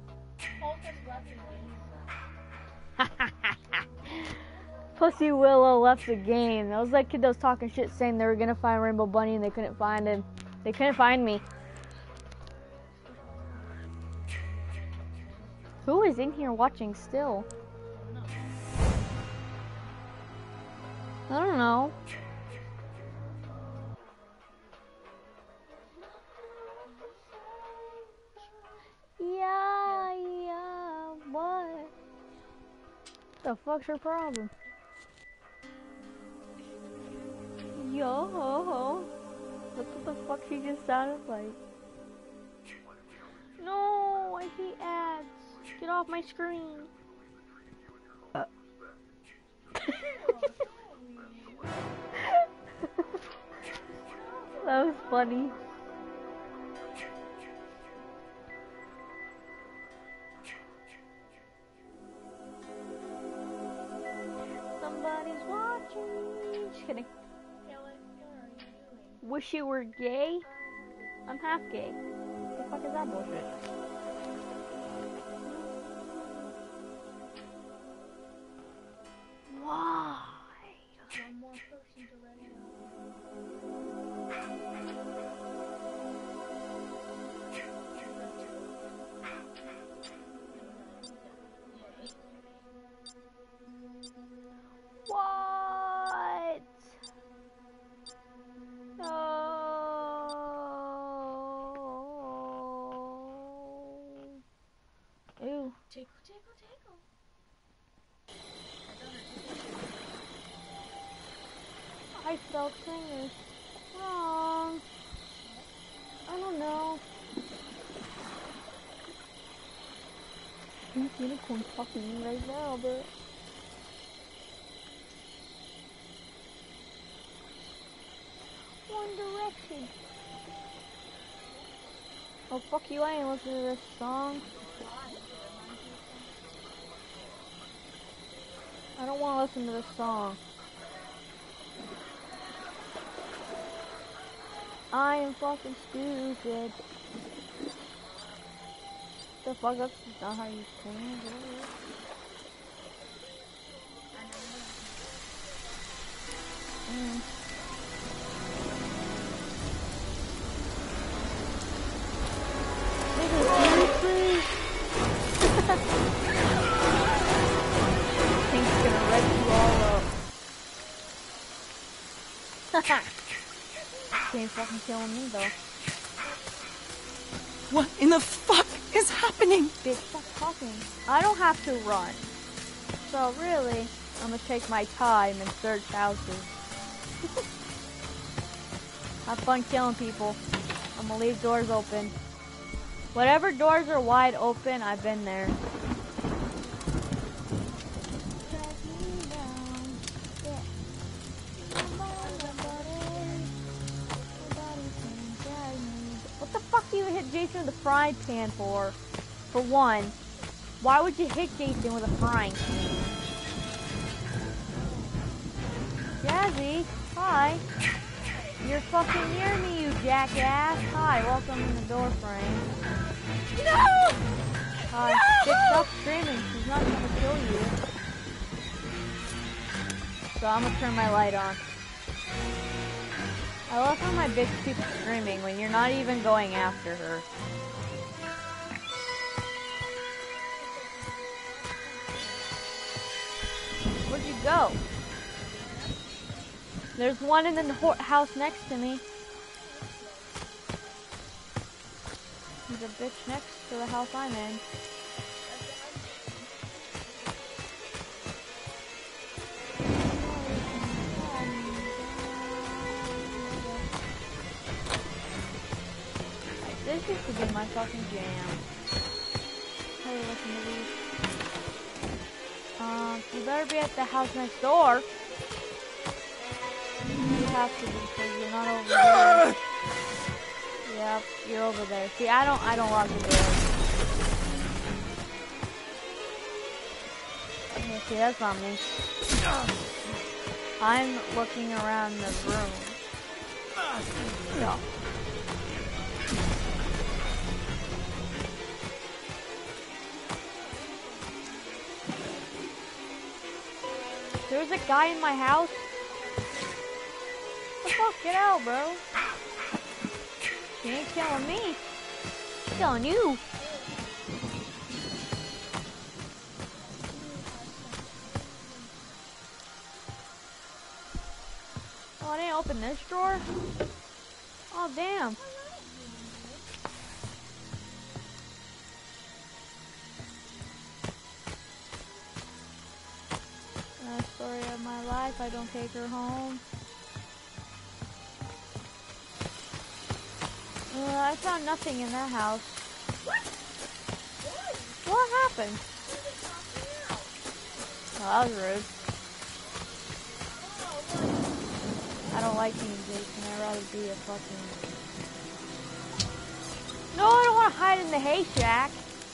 Pussy Willow left the game. That was that kid that was talking shit saying they were gonna find Rainbow Bunny and they couldn't find him. They couldn't find me. Who is in here watching still? I don't know. Yeah, what? The fuck's your problem? Yo, look what the fuck she just sounded like. off my screen. That was funny. Somebody's watching. Just kidding. Wish you were gay? I'm half gay. What the fuck is that bullshit? Why? One more person to let out. What? No. Ew. Tickle, tickle, tickle. I spelled fingers wrong. I don't know. Pink unicorn fucking me right now, but One Direction. Oh fuck you! I ain't listening to this song. I don't want to listen to this song. I am fucking stupid. The fuck, that's not how you sing it. Pink's gonna wreck you all up. She ain't fucking killing me though. What in the fuck is happening? Bitch, stop talking. I don't have to run. So really, I'm gonna take my time and search houses. Have fun killing people. I'm gonna leave doors open. Whatever doors are wide open, I've been there. What the fuck do you hit Jason with a frying pan for? For one, why would you hit Jason with a frying pan? Jazzy, hi. You're fucking near me, you jackass. Hi, welcome in the door frame. No! Hi, bitch, stop screaming. She's not gonna kill you. So I'm gonna turn my light on. I love how my bitch keeps screaming when you're not even going after her. Where'd you go? There's one in the house next to me. There's a bitch next to the house I'm in. This used to be my fucking jam. How do you listen to these? You better be at the house next door. You have to be, because you're not over there. Yep, you're over there. See, I don't lock the door. Yeah, see, that's not me. I'm looking around the room. Yeah. There's a guy in my house. What the fuck? Get out, bro. He ain't killing me. He's killing you. Oh, I didn't open this drawer? Oh, damn. Story of my life, I don't take her home. I found nothing in that house. What happened? Oh, that was rude. I don't like being Jason. I'd rather be a fucking... No, I don't want to hide in the hay shack.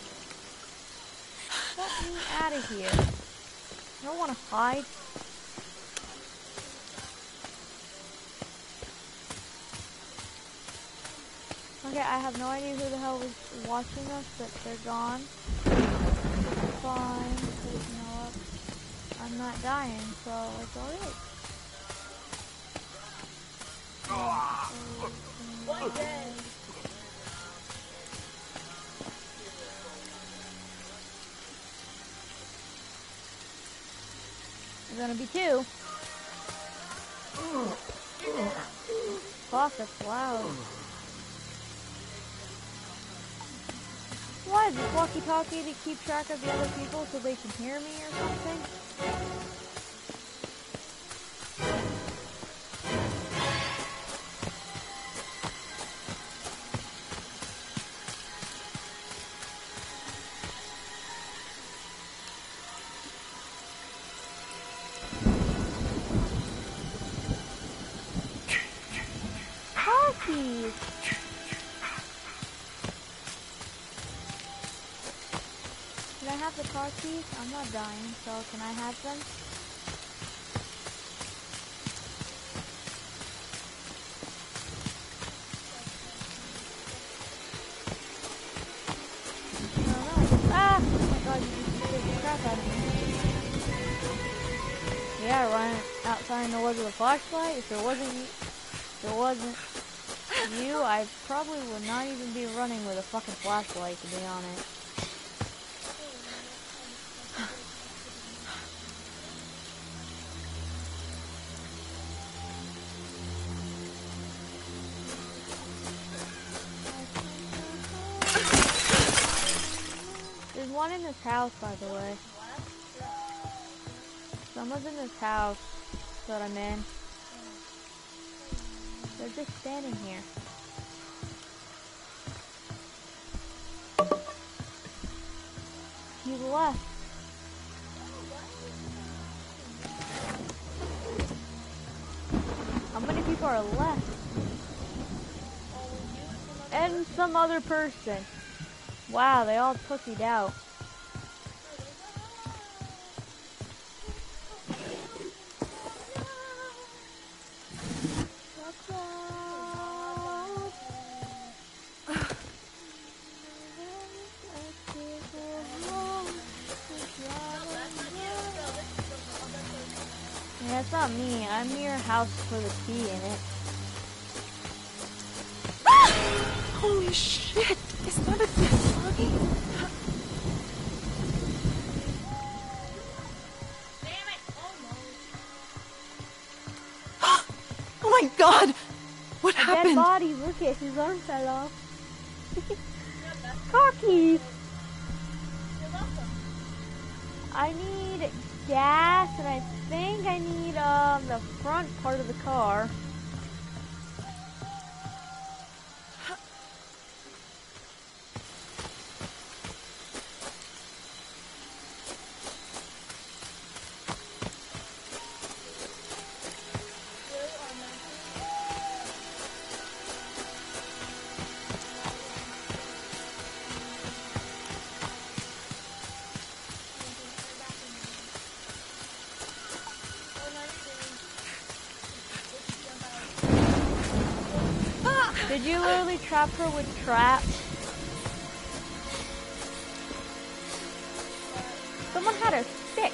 Get me out of here. I don't want to hide. Okay, I have no idea who the hell was watching us, but they're gone. It's fine, because you know what? I'm not dying, so it's alright. There's gonna be two. Fuck, that's loud. Why, is this walkie-talkie to keep track of the other people so they can hear me or something? Talkies! Can I have the car keys? I'm not dying, so can I have them? I don't know. Ah! Oh my god, you just scared the crap out of me. Yeah, running outside in the woods with a flashlight. If it wasn't you, I probably would not even be running with a fucking flashlight, to be honest. There's one in this house, by the way. Someone's in this house that I'm in. They're just standing here. He left. How many people are left? And some other person. Wow, they all pussied out. Yeah, it's not me. I'm near a house with a key in it. Holy shit! Is that a dead body? Oh my god! What Dead happened? body. Look at his arm fell off. Cocky. I need gas, and I think I need the front part of the car. Did you literally trap her with traps? Someone had her fixed.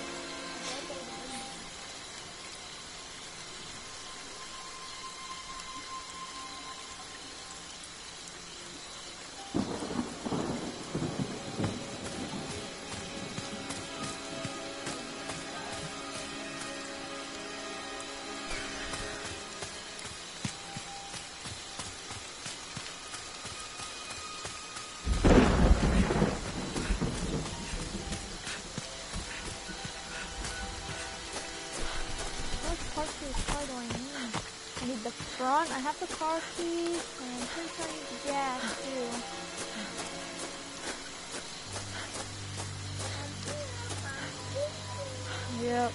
I need the front. I have the car keys, and I'm pretty sure I need the gas too. Yep.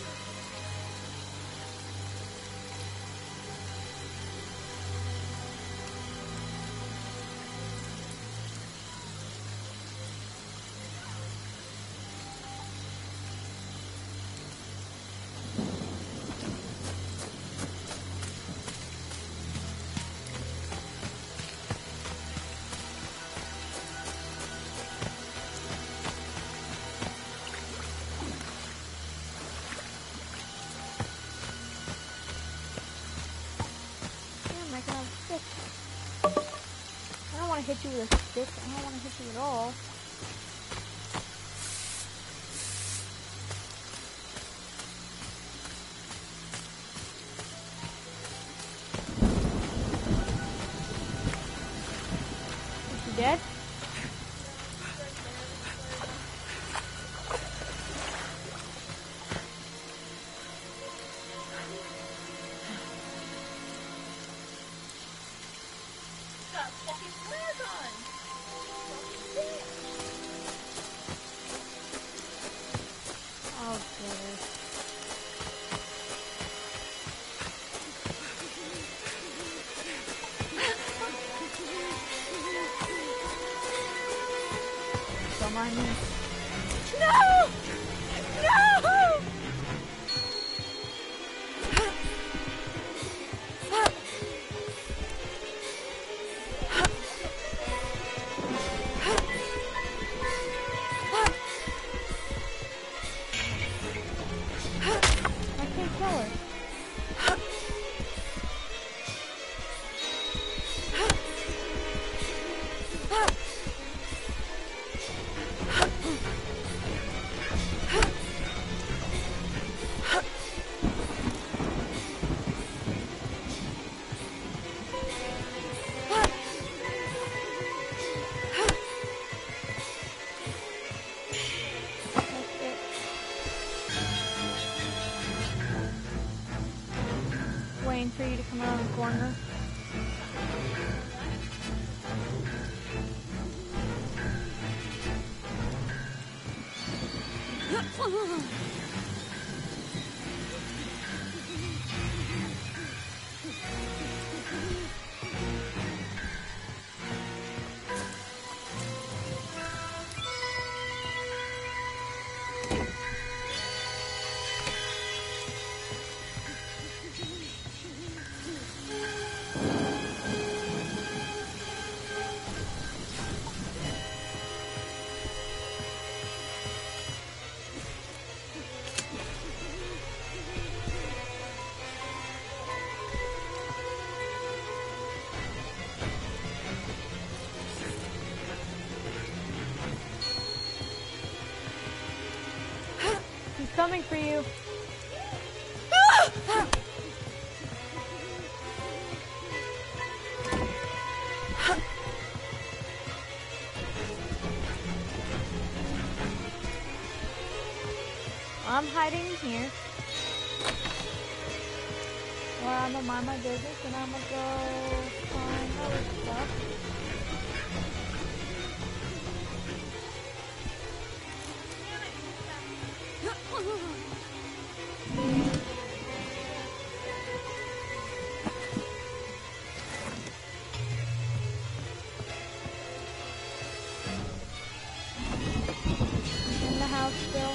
Damn, I can have a stick. I don't want to hit you with a stick. I don't want to hit you at all. Is he dead? Got fucking flares on. Oh, goodness. Don't mind me. No! No! I can't kill her. That's it. Waiting for you to come around the corner. He's coming for you. I'm hiding here. Or I'm gonna mind my business and I'm gonna go find other stuff. In the house still.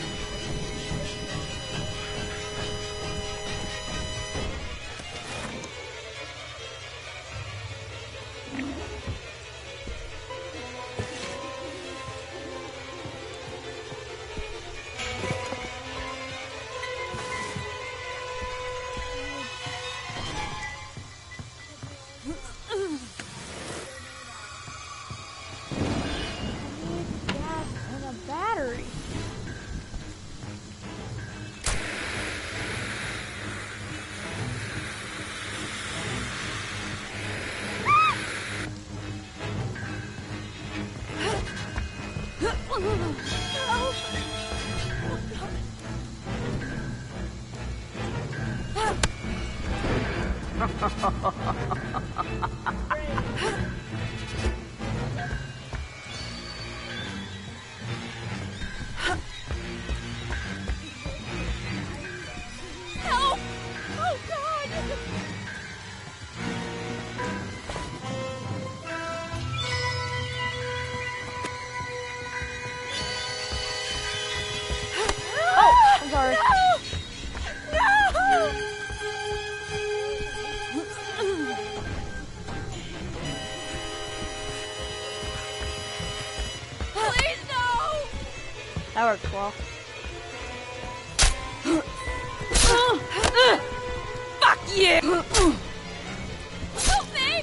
Gas and a battery. That works well. Fuck you! Help me!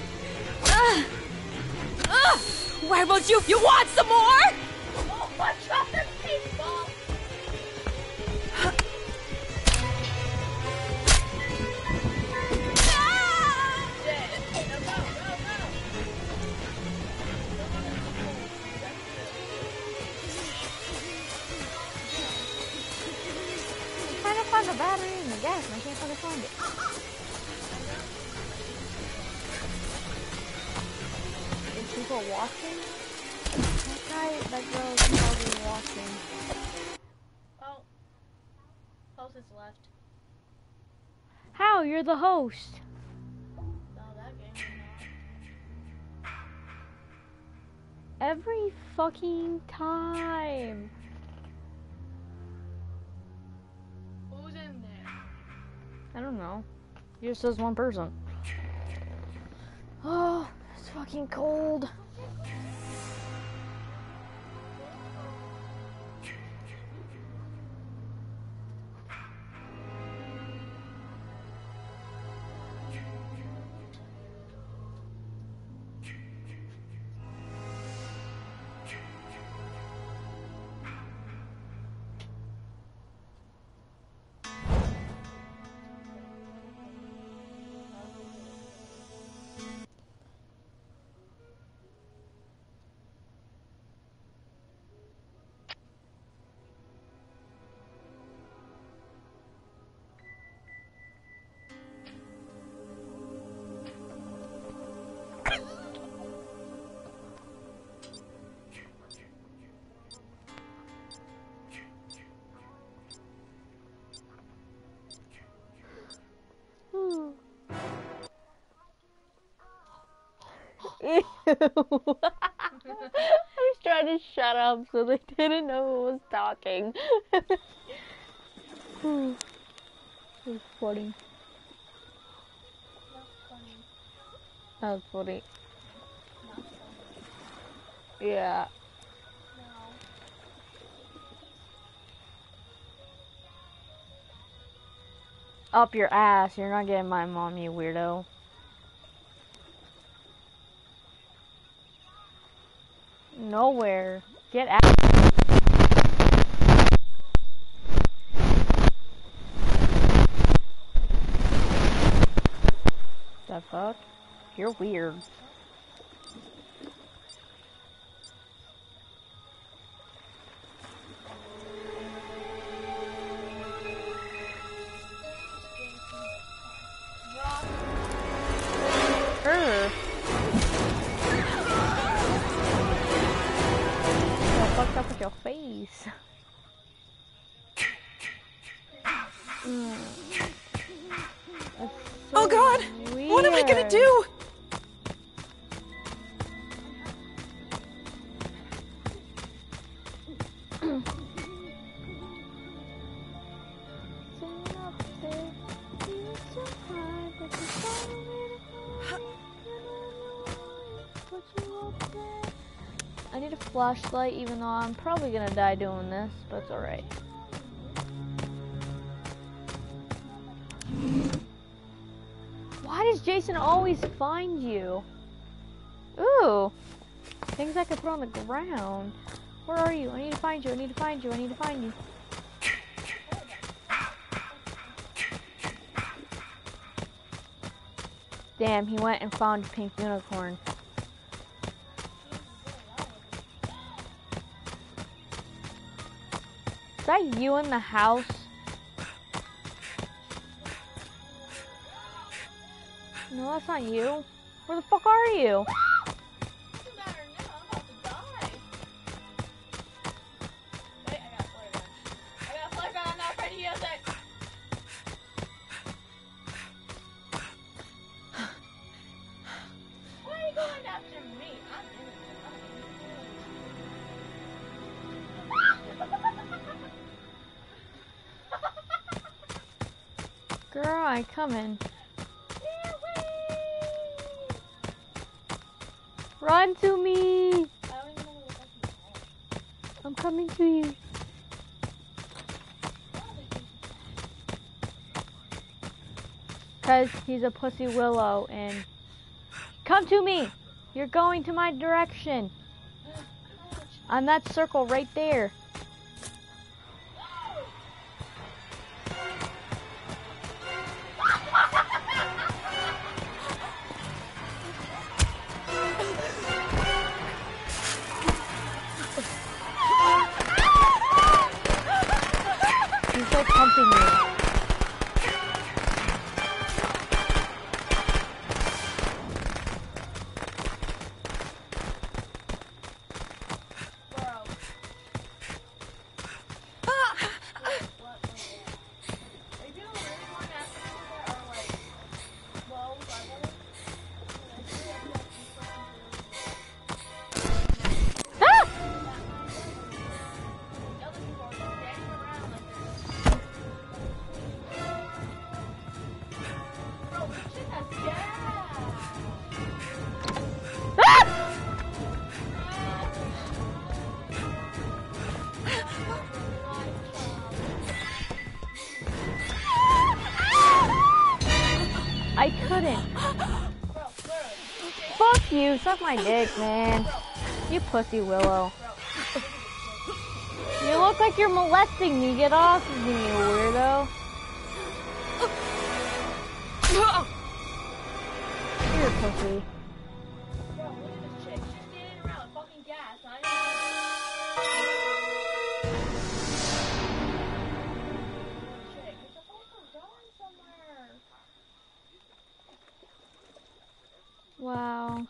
Why won't you? You want some more? Oh, what's up, the baseball? I'm trying to find the battery and the gas and I can't fucking find it. Is people watching? That girl is probably watching. Oh. Host is left. How? You're the host. No, that game is not. Every fucking time. Who's in there? I don't know. It just says one person. Oh, it's fucking cold. Ew. I was trying to shut up so they didn't know who was talking. It's funny. That was funny. Yeah. Up your ass. You're not getting my mom, you weirdo. Nowhere. Get out. The fuck? You're weird. Fucked up with your face. Oh God! What am I gonna do? I need a flashlight, even though I'm probably gonna die doing this, but it's alright. Why does Jason always find you? Ooh, things I could put on the ground. Where are you? I need to find you, I need to find you, I need to find you. Damn, he went and found a pink unicorn. Is that you in the house? No, that's not you. Where the fuck are you? Doesn't matter now. I'm about to die. Wait, I got a flare gun. I got a flare gun. I'm not afraid to use it. Why are you going after me? I'm innocent. Girl, I coming. Run to me! I don't even know what the fuck you I'm coming to you. Because he's a pussy willow and... Come to me! You're going to my direction. On that circle right there. He's like pumping me. I couldn't. Fuck you, suck my dick, man. You pussy willow. You look like you're molesting me. Get off of me, you weirdo. You're a pussy. Bro, look at this chick. She's standing around fucking gas. Not even... Chick, you're supposed to be going somewhere. Wow.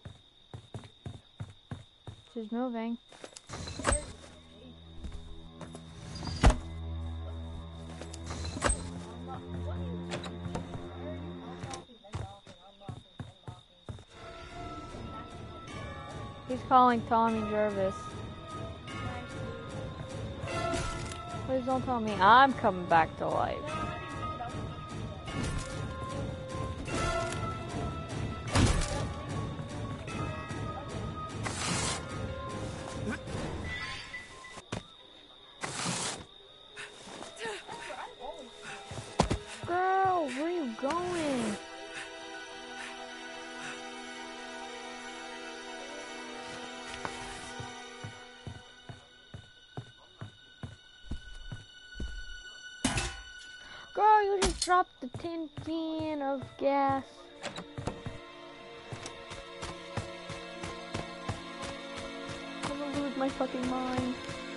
She's moving. He's calling Tommy Jarvis. Please don't tell me I'm coming back to life. Girl, where are you going? Girl, you just dropped the tin can of gas. I'm gonna lose my fucking mind.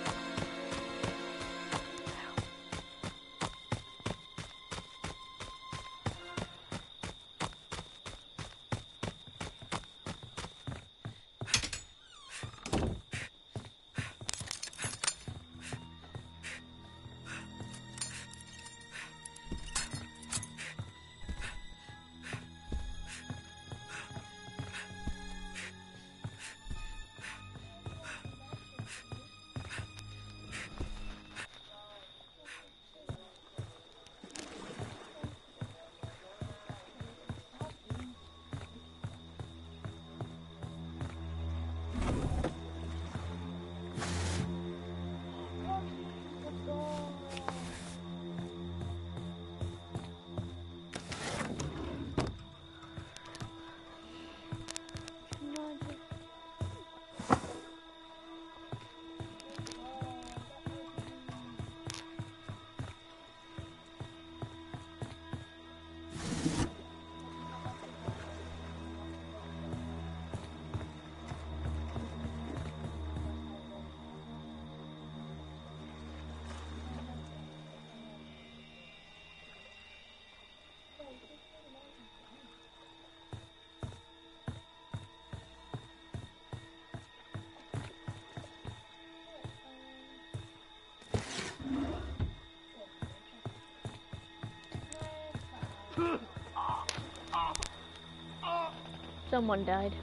Someone died.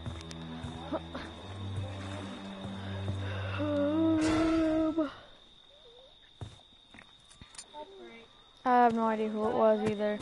I have no idea who it was either.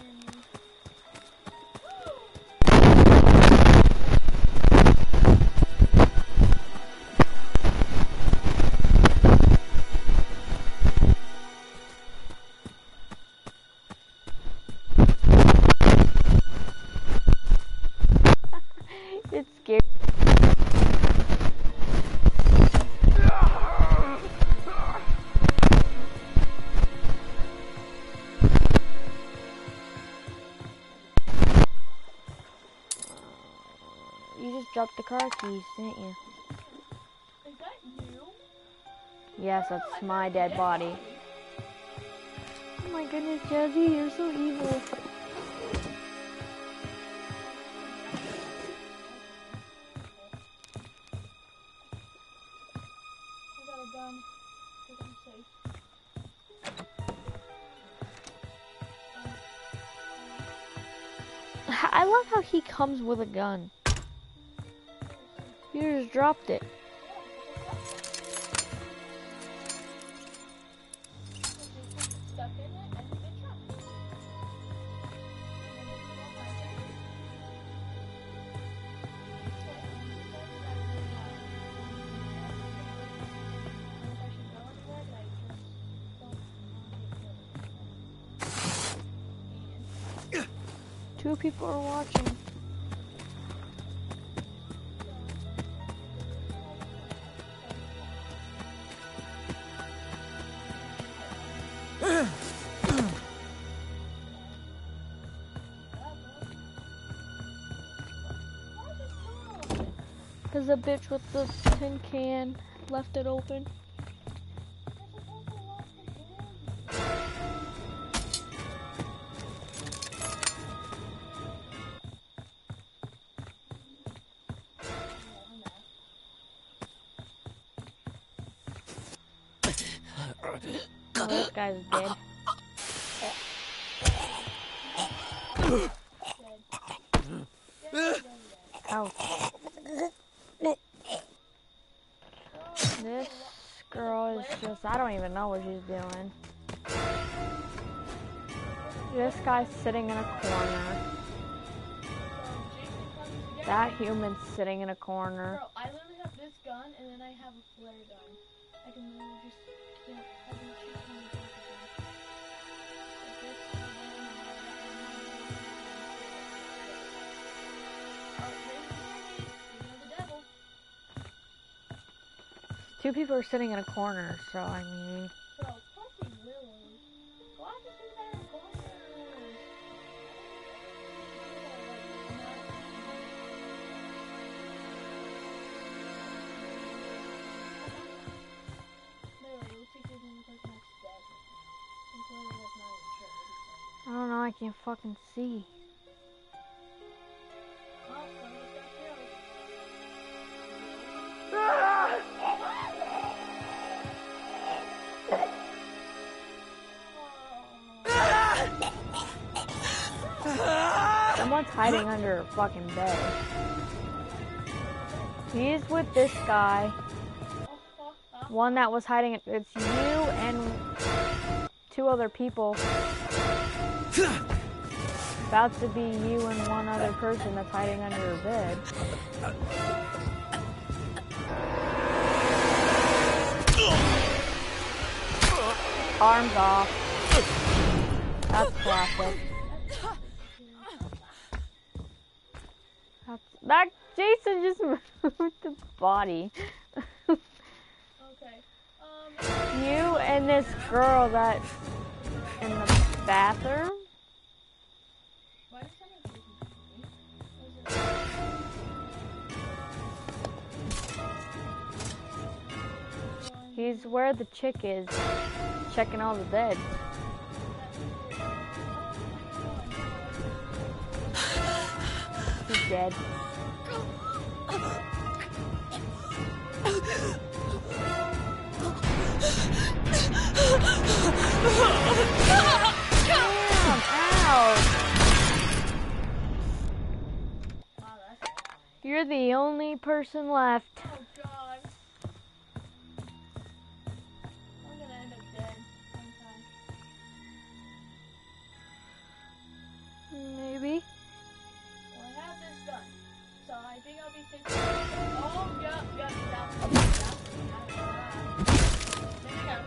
dropped the car keys, didn't you? Is that you? Yes, that's my dead body. Oh my goodness, Jazzy, you're so evil. I got a gun. I think I'm safe. I love how he comes with a gun. You just dropped it. Stuck in it and it dropped. Two people are watching. Because the bitch with the tin can left it open. Oh, this guy's dead. Ouch. This girl is just, I don't even know what she's doing. This guy's sitting in a corner. That human's sitting in a corner. Bro, I literally have this gun and then I have a flare gun. I can literally just, yeah, I can shoot someone with this. Two people are sitting in a corner, so I mean... Bro, fucking willows. Why did you say in corners? Literally, it looks like you're doing like next dead. Like literally that's not even sure. I don't know, I can't fucking see. Oh, someone's got killed. Someone's hiding under a fucking bed. He's with this guy. One that was hiding, it's you and two other people. About to be you and one other person that's hiding under a bed. Arms off. That's classic. That Jason just moved the body. Okay. You and this girl that in the bathroom. Why does someone do this? He's where the chick is, checking all the beds. He's dead. Damn, ouch. You're the only person left. Oh god. I'm gonna end up dead sometime. Maybe. Well, I have this gun, so I think I'll be safe. Oh, yep, that's then I got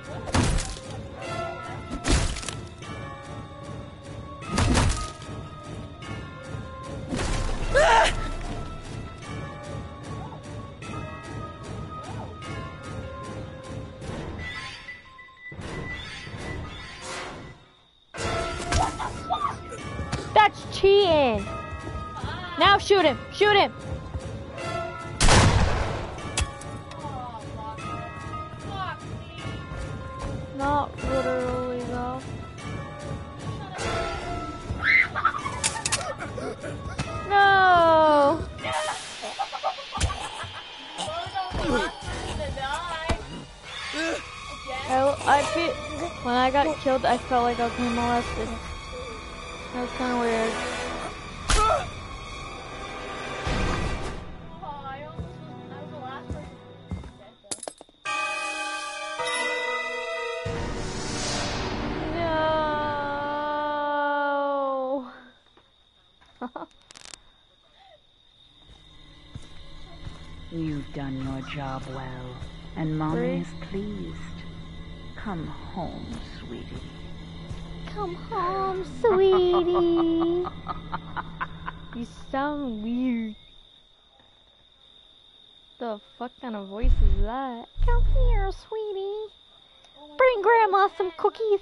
That's cheating. Now shoot him. Shoot him. Not literally though. No! I feel when I got killed, I felt like I was being molested. That was kind of weird. No. You've done your job well, and Mommy is pleased. Come home, sweetie. Come home, sweetie. You sound weird. The fuck kind of voice is that? Come here, sweetie. Bring Grandma some cookies.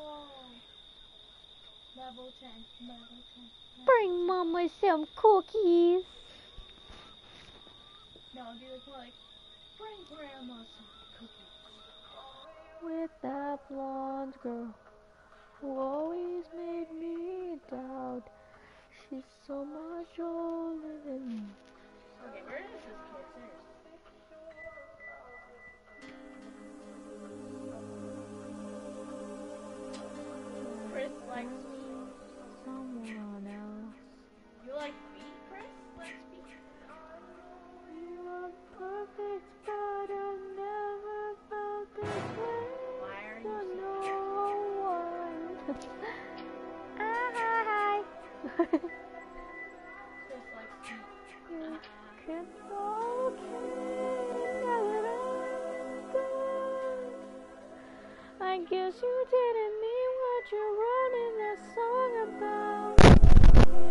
Level 10. Bring Mama some cookies. No, do it more like, bring Grandma some cookies. With that blonde girl who always made me doubt. She's so much older than me. Okay, where is this kid? Seriously. Chris likes Someone else. You like feet, Chris? Let's be. You are perfect, but I never felt this way. Why are For you no one. Hi. Chris likes feet. It's okay now that I'm gone. I guess you didn't mean what you wrote in that song about me.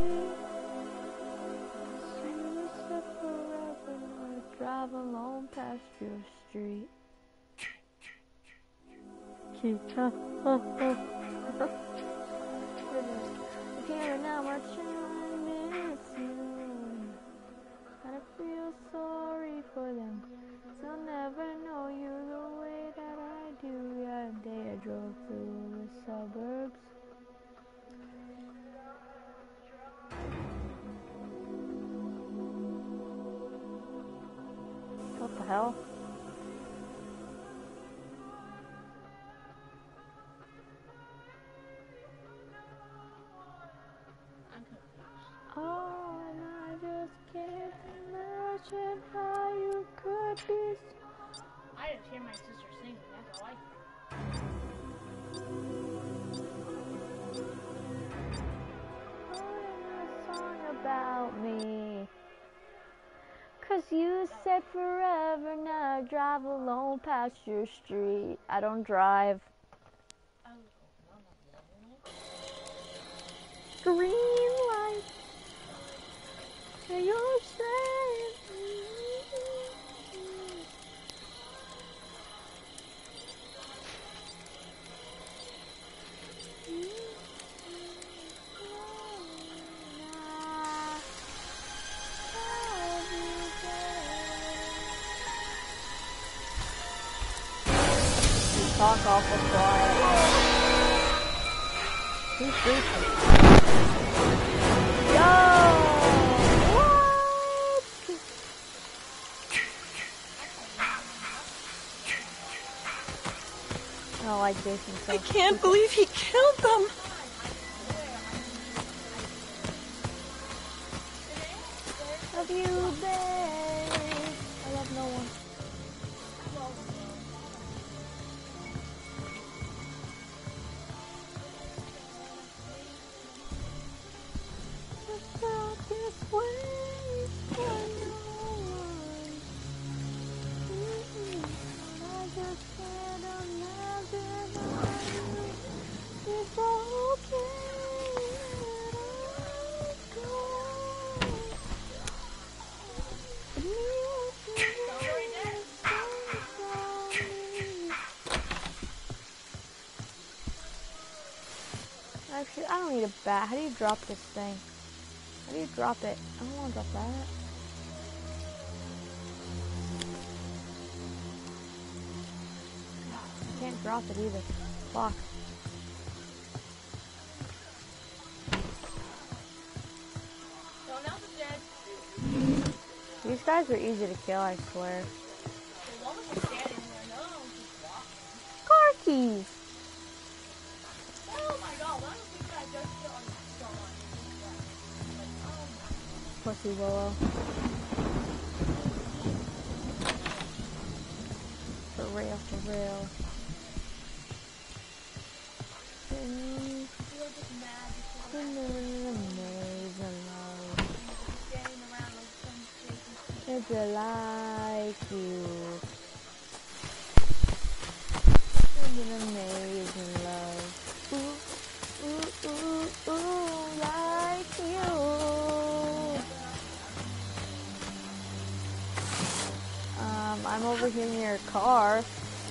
So you said forever, I drive alone past your street. Keep Here now, much I miss you. I feel sorry for them. They'll never know you the way that I do. Yeah, day I drove through the suburbs. What the hell? Oh, and I just can't imagine how you could be so. I just hear my sister singing, that's all I hear. Writing a song about me. 'Cause you said forever, now I drive alone past your street. I don't drive. Green light. You're saying talk awful quiet. Who's sleeping? Yo! What? I don't like Jason so. I can't believe he killed them. Love you, babe. I love no one. This way for no one. I just can't imagine it's okay Actually, I don't need a bat. How do you drop this thing? How do you drop it? I don't want to drop that. I can't drop it either. Fuck. So now the dead. These guys are easy to kill, I swear. The one was just standing there, no one was just walking. Car keys! Oh my god, why don't think I just killed someone? Like, oh my. Pussy Willow. For real, for real. You're just mad because I'm standing around like some shaky. It's like you. An amazing love. Ooh, ooh, ooh, ooh, like you. I'm over here near a car.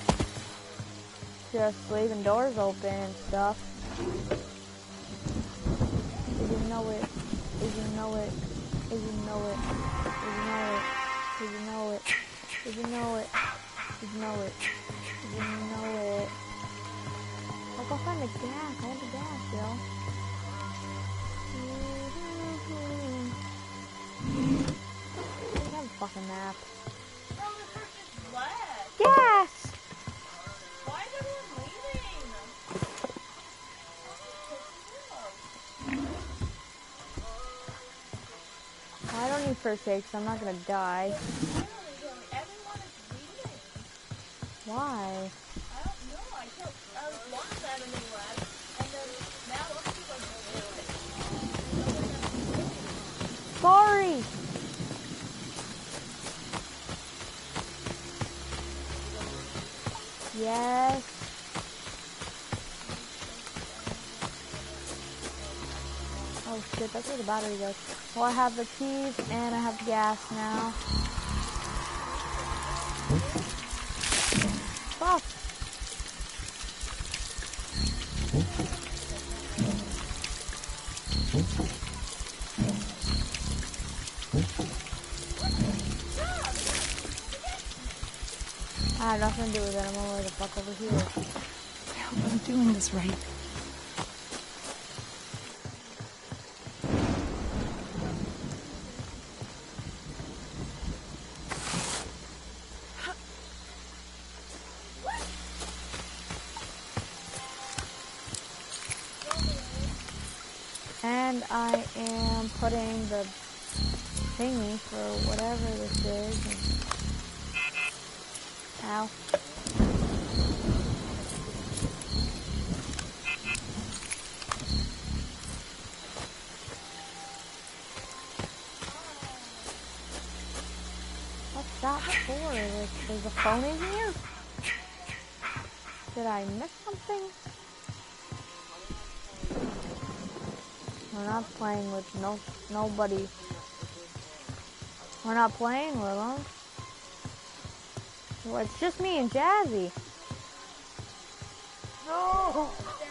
Just leaving doors open and stuff. Did you know it? Did you know it? Did you know it? Did you know it? Did you know it? Did you know it? Did you know it? Did you know it? I'll go find the gas. I want the gas, yo. I have a fucking nap. No, the person's left. Gas! Why is everyone leaving? I don't need first aid because I'm not gonna die. Everyone is leaving. Why? I don't know. I killed one of them and they left. And then now other people are just Sorry! Yes. Oh shit, that's where the battery goes. Well, I have the keys and I have gas now. Fuck. I had nothing to do with it. I'm all the way the fuck over here. I hope I'm doing this right. And I am putting the thingy for whatever this is. Ow. What's that for? There's a phone in here? Did I miss something? We're not playing with nobody. We're not playing with them. Well, it's just me and Jazzy. No!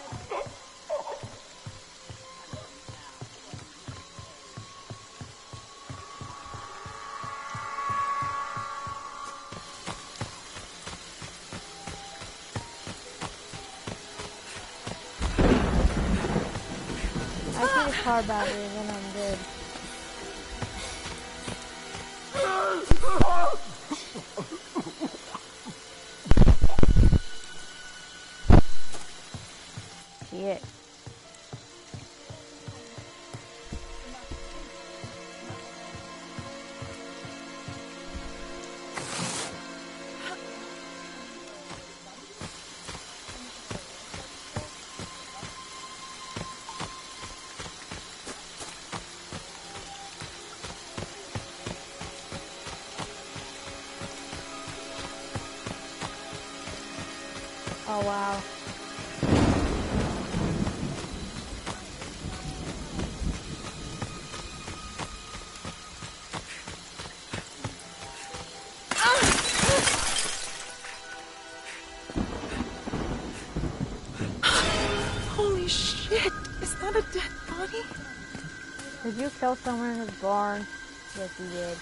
I see the car battery and then I'm good. Shit. Oh wow. Holy shit! Is that a dead body? Did you kill someone in his barn? Yes, you did.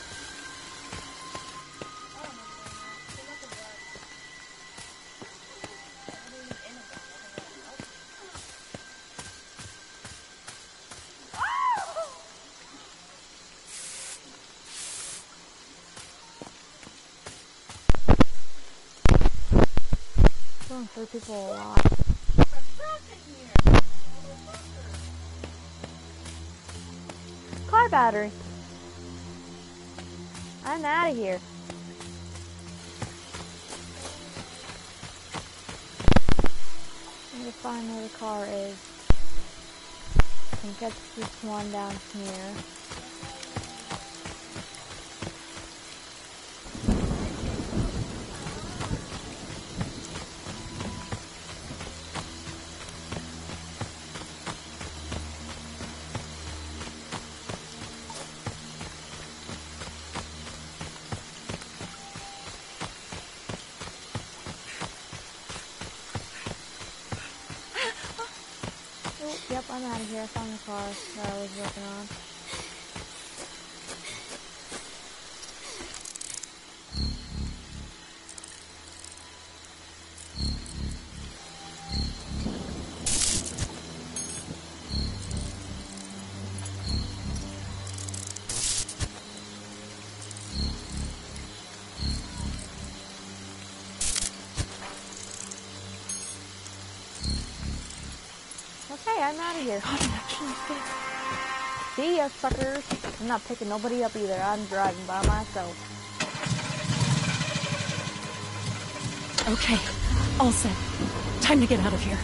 killing 3 people a lot. Car battery. I'm out of here. I need to find where the car is. I think that's this one down here. Oh, yep, I'm out of here. I found the car that I was working on. Okay, I'm out of here. God, I'm actually sick. See ya, suckers. I'm not picking nobody up either. I'm driving by myself. Okay, all set. Time to get out of here.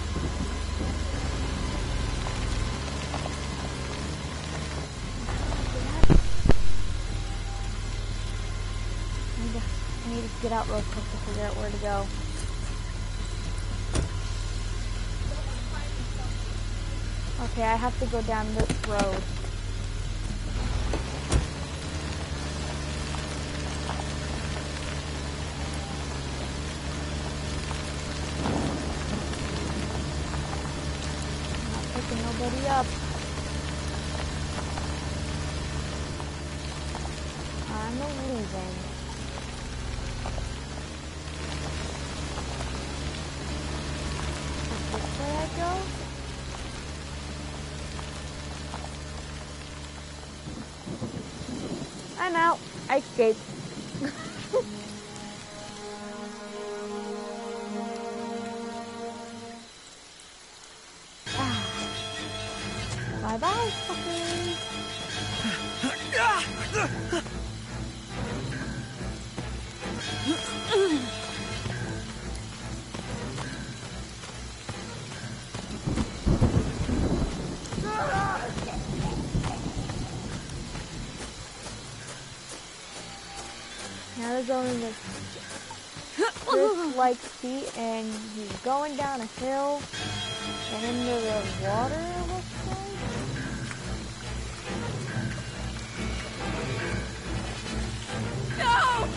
I need to get out real quick to figure out where to go. Okay, I have to go down this road. I'm not picking nobody up. I'm leaving. Is this where I go? I'm out. I escaped. Bye-bye, fuckers. Now there's only this like seat, and he's going down a hill and into the water, it looks like. No!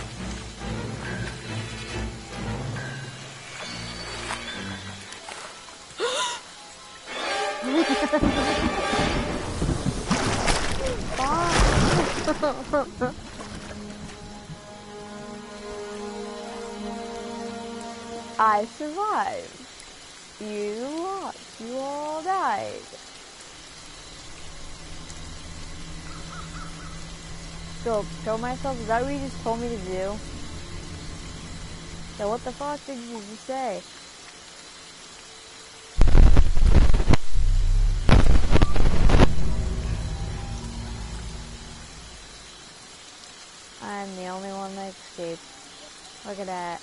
I survived. You lost. You all died. So, kill myself? Is that what you just told me to do? So what the fuck did you just say? I'm the only one that escaped. Look at that.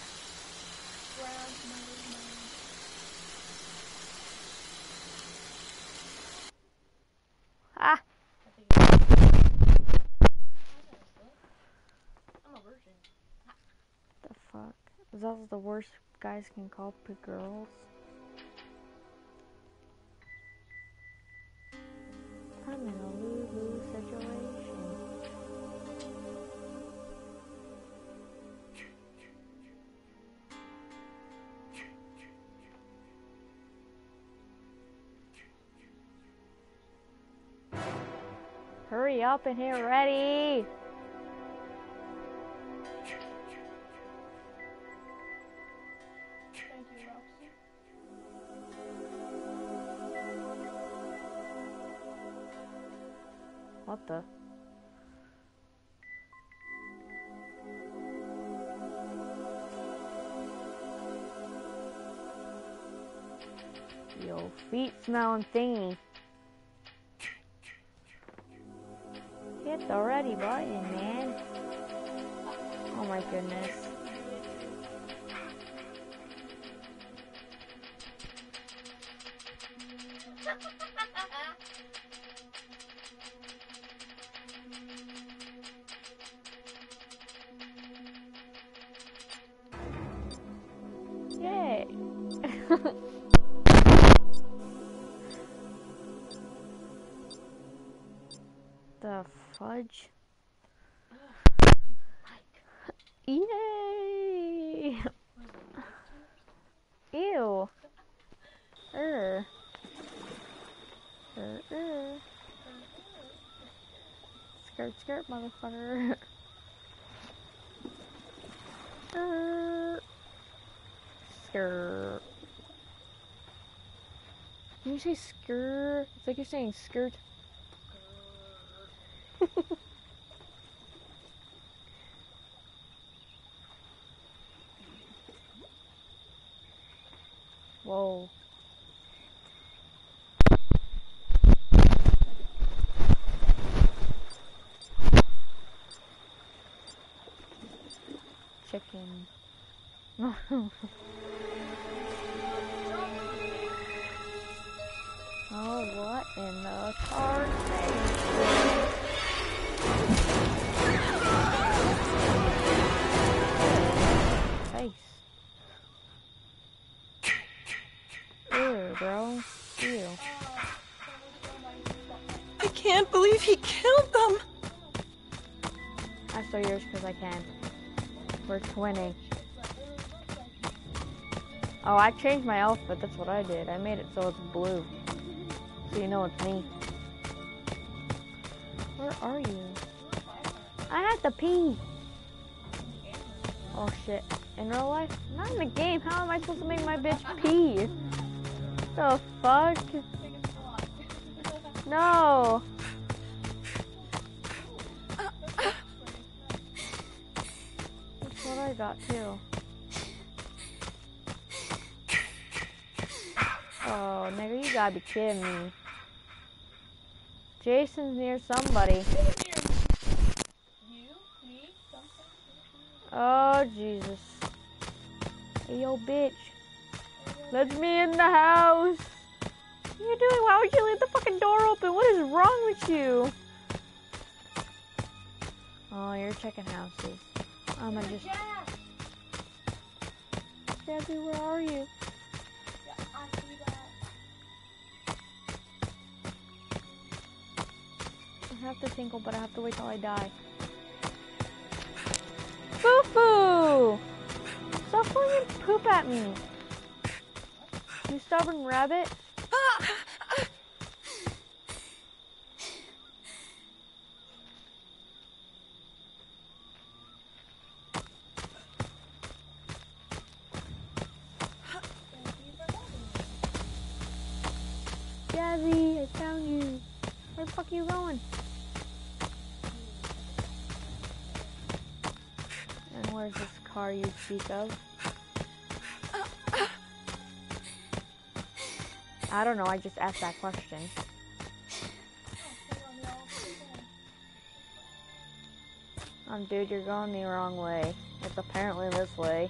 Ah! I'm a virgin. The fuck? Is that the worst guys can call girls? I'm in a lose-lose situation. Hurry up and get ready! Thank you, Roxy. What the? Yo, feet smelling thingy. Hit the ready button, man. Oh my goodness. Yay. The fudge. Yay! Ew. Skirt, skirt, motherfucker. Skirt. When you say skirt, it's like you're saying skirt. Whoa. Chicken. Oh, what in the car face? Ew, bro. Ew. I can't believe he killed them. I stole yours because I can. We're twinning. Oh, I changed my outfit. That's what I did. I made it so it's blue. So you know it's me. Where are you? I have to pee. Oh shit. In real life? Not in the game. How am I supposed to make my bitch pee? The fuck? No. That's what I got too. Oh, nigga, you gotta be kidding me. Jason's near somebody. Oh, Jesus. Hey, yo, bitch. Let me in the house. What are you doing? Why would you leave the fucking door open? What is wrong with you? Oh, you're checking houses. I'ma just... Debbie, where are you? I have to tinkle, but I have to wait till I die. Foo-foo! Stop throwing poop at me. You stubborn rabbit. Jazzy, I found you. Where the fuck are you going? And where's this car you speak of? I don't know, I just asked that question. Dude, you're going the wrong way. It's apparently this way.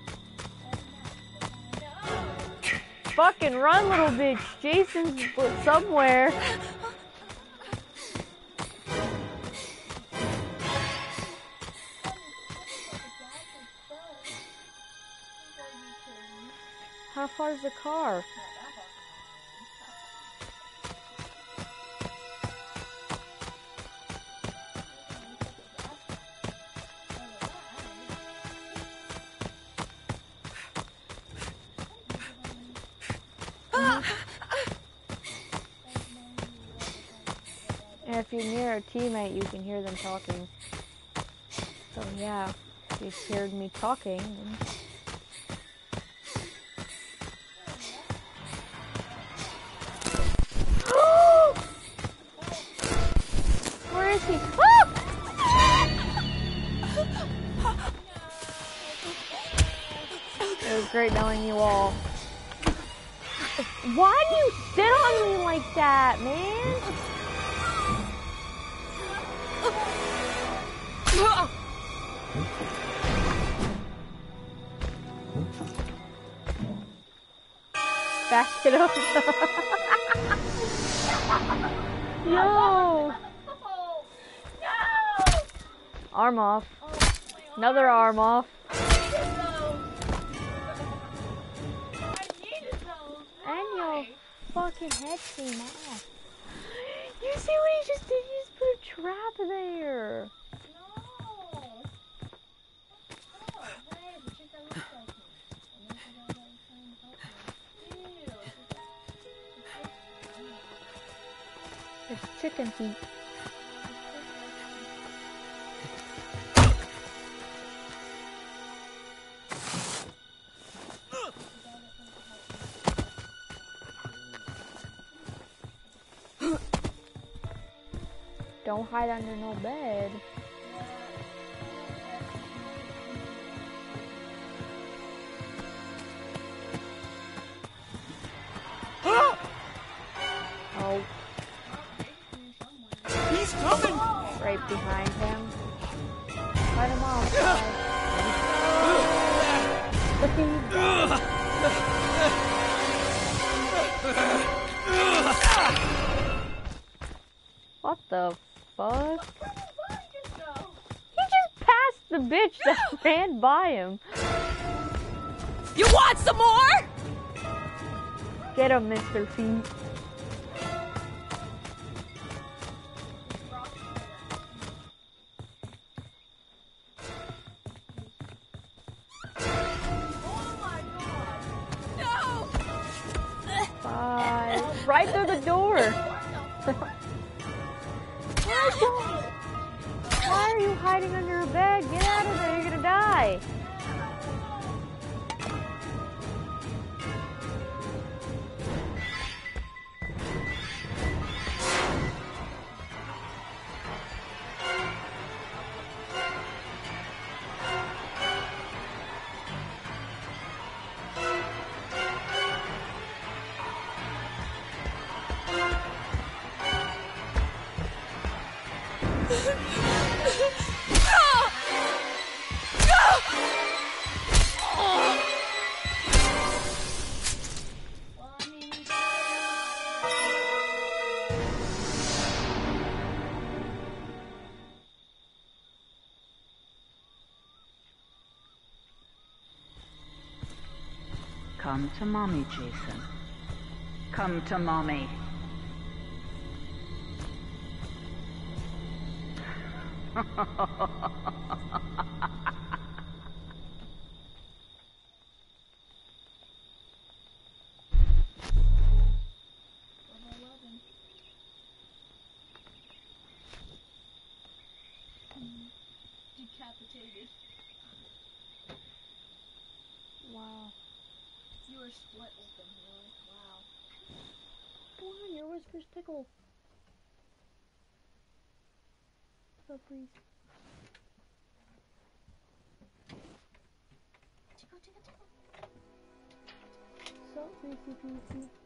Fucking run, little bitch! Jason's somewhere. How far is the car? And if you're near a teammate, you can hear them talking. So yeah, if you heard me talking, then... Where is he? It was great knowing you all. Why do you sit on me like that, man? Back it up. No. Arm off. Another arm off. And your fucking head came off. You see what he just did? He just put a trap there. It's chicken feet. Don't hide under no bed. Oh. He's coming! Right behind him. Fight him off. Look What the fuck? He just passed the bitch that ran by him. You want some more? Get him, Mr. Feet. Bye. Right through the door. Why are you hiding under a bed? Get out of there, you're gonna die. Come to mommy, Jason. Come to mommy. Decapitated. Wow. You were split open, really? Wow. Come on, your whiskers tickle. So please. Tickle, tickle, tickle. So greasy, greasy.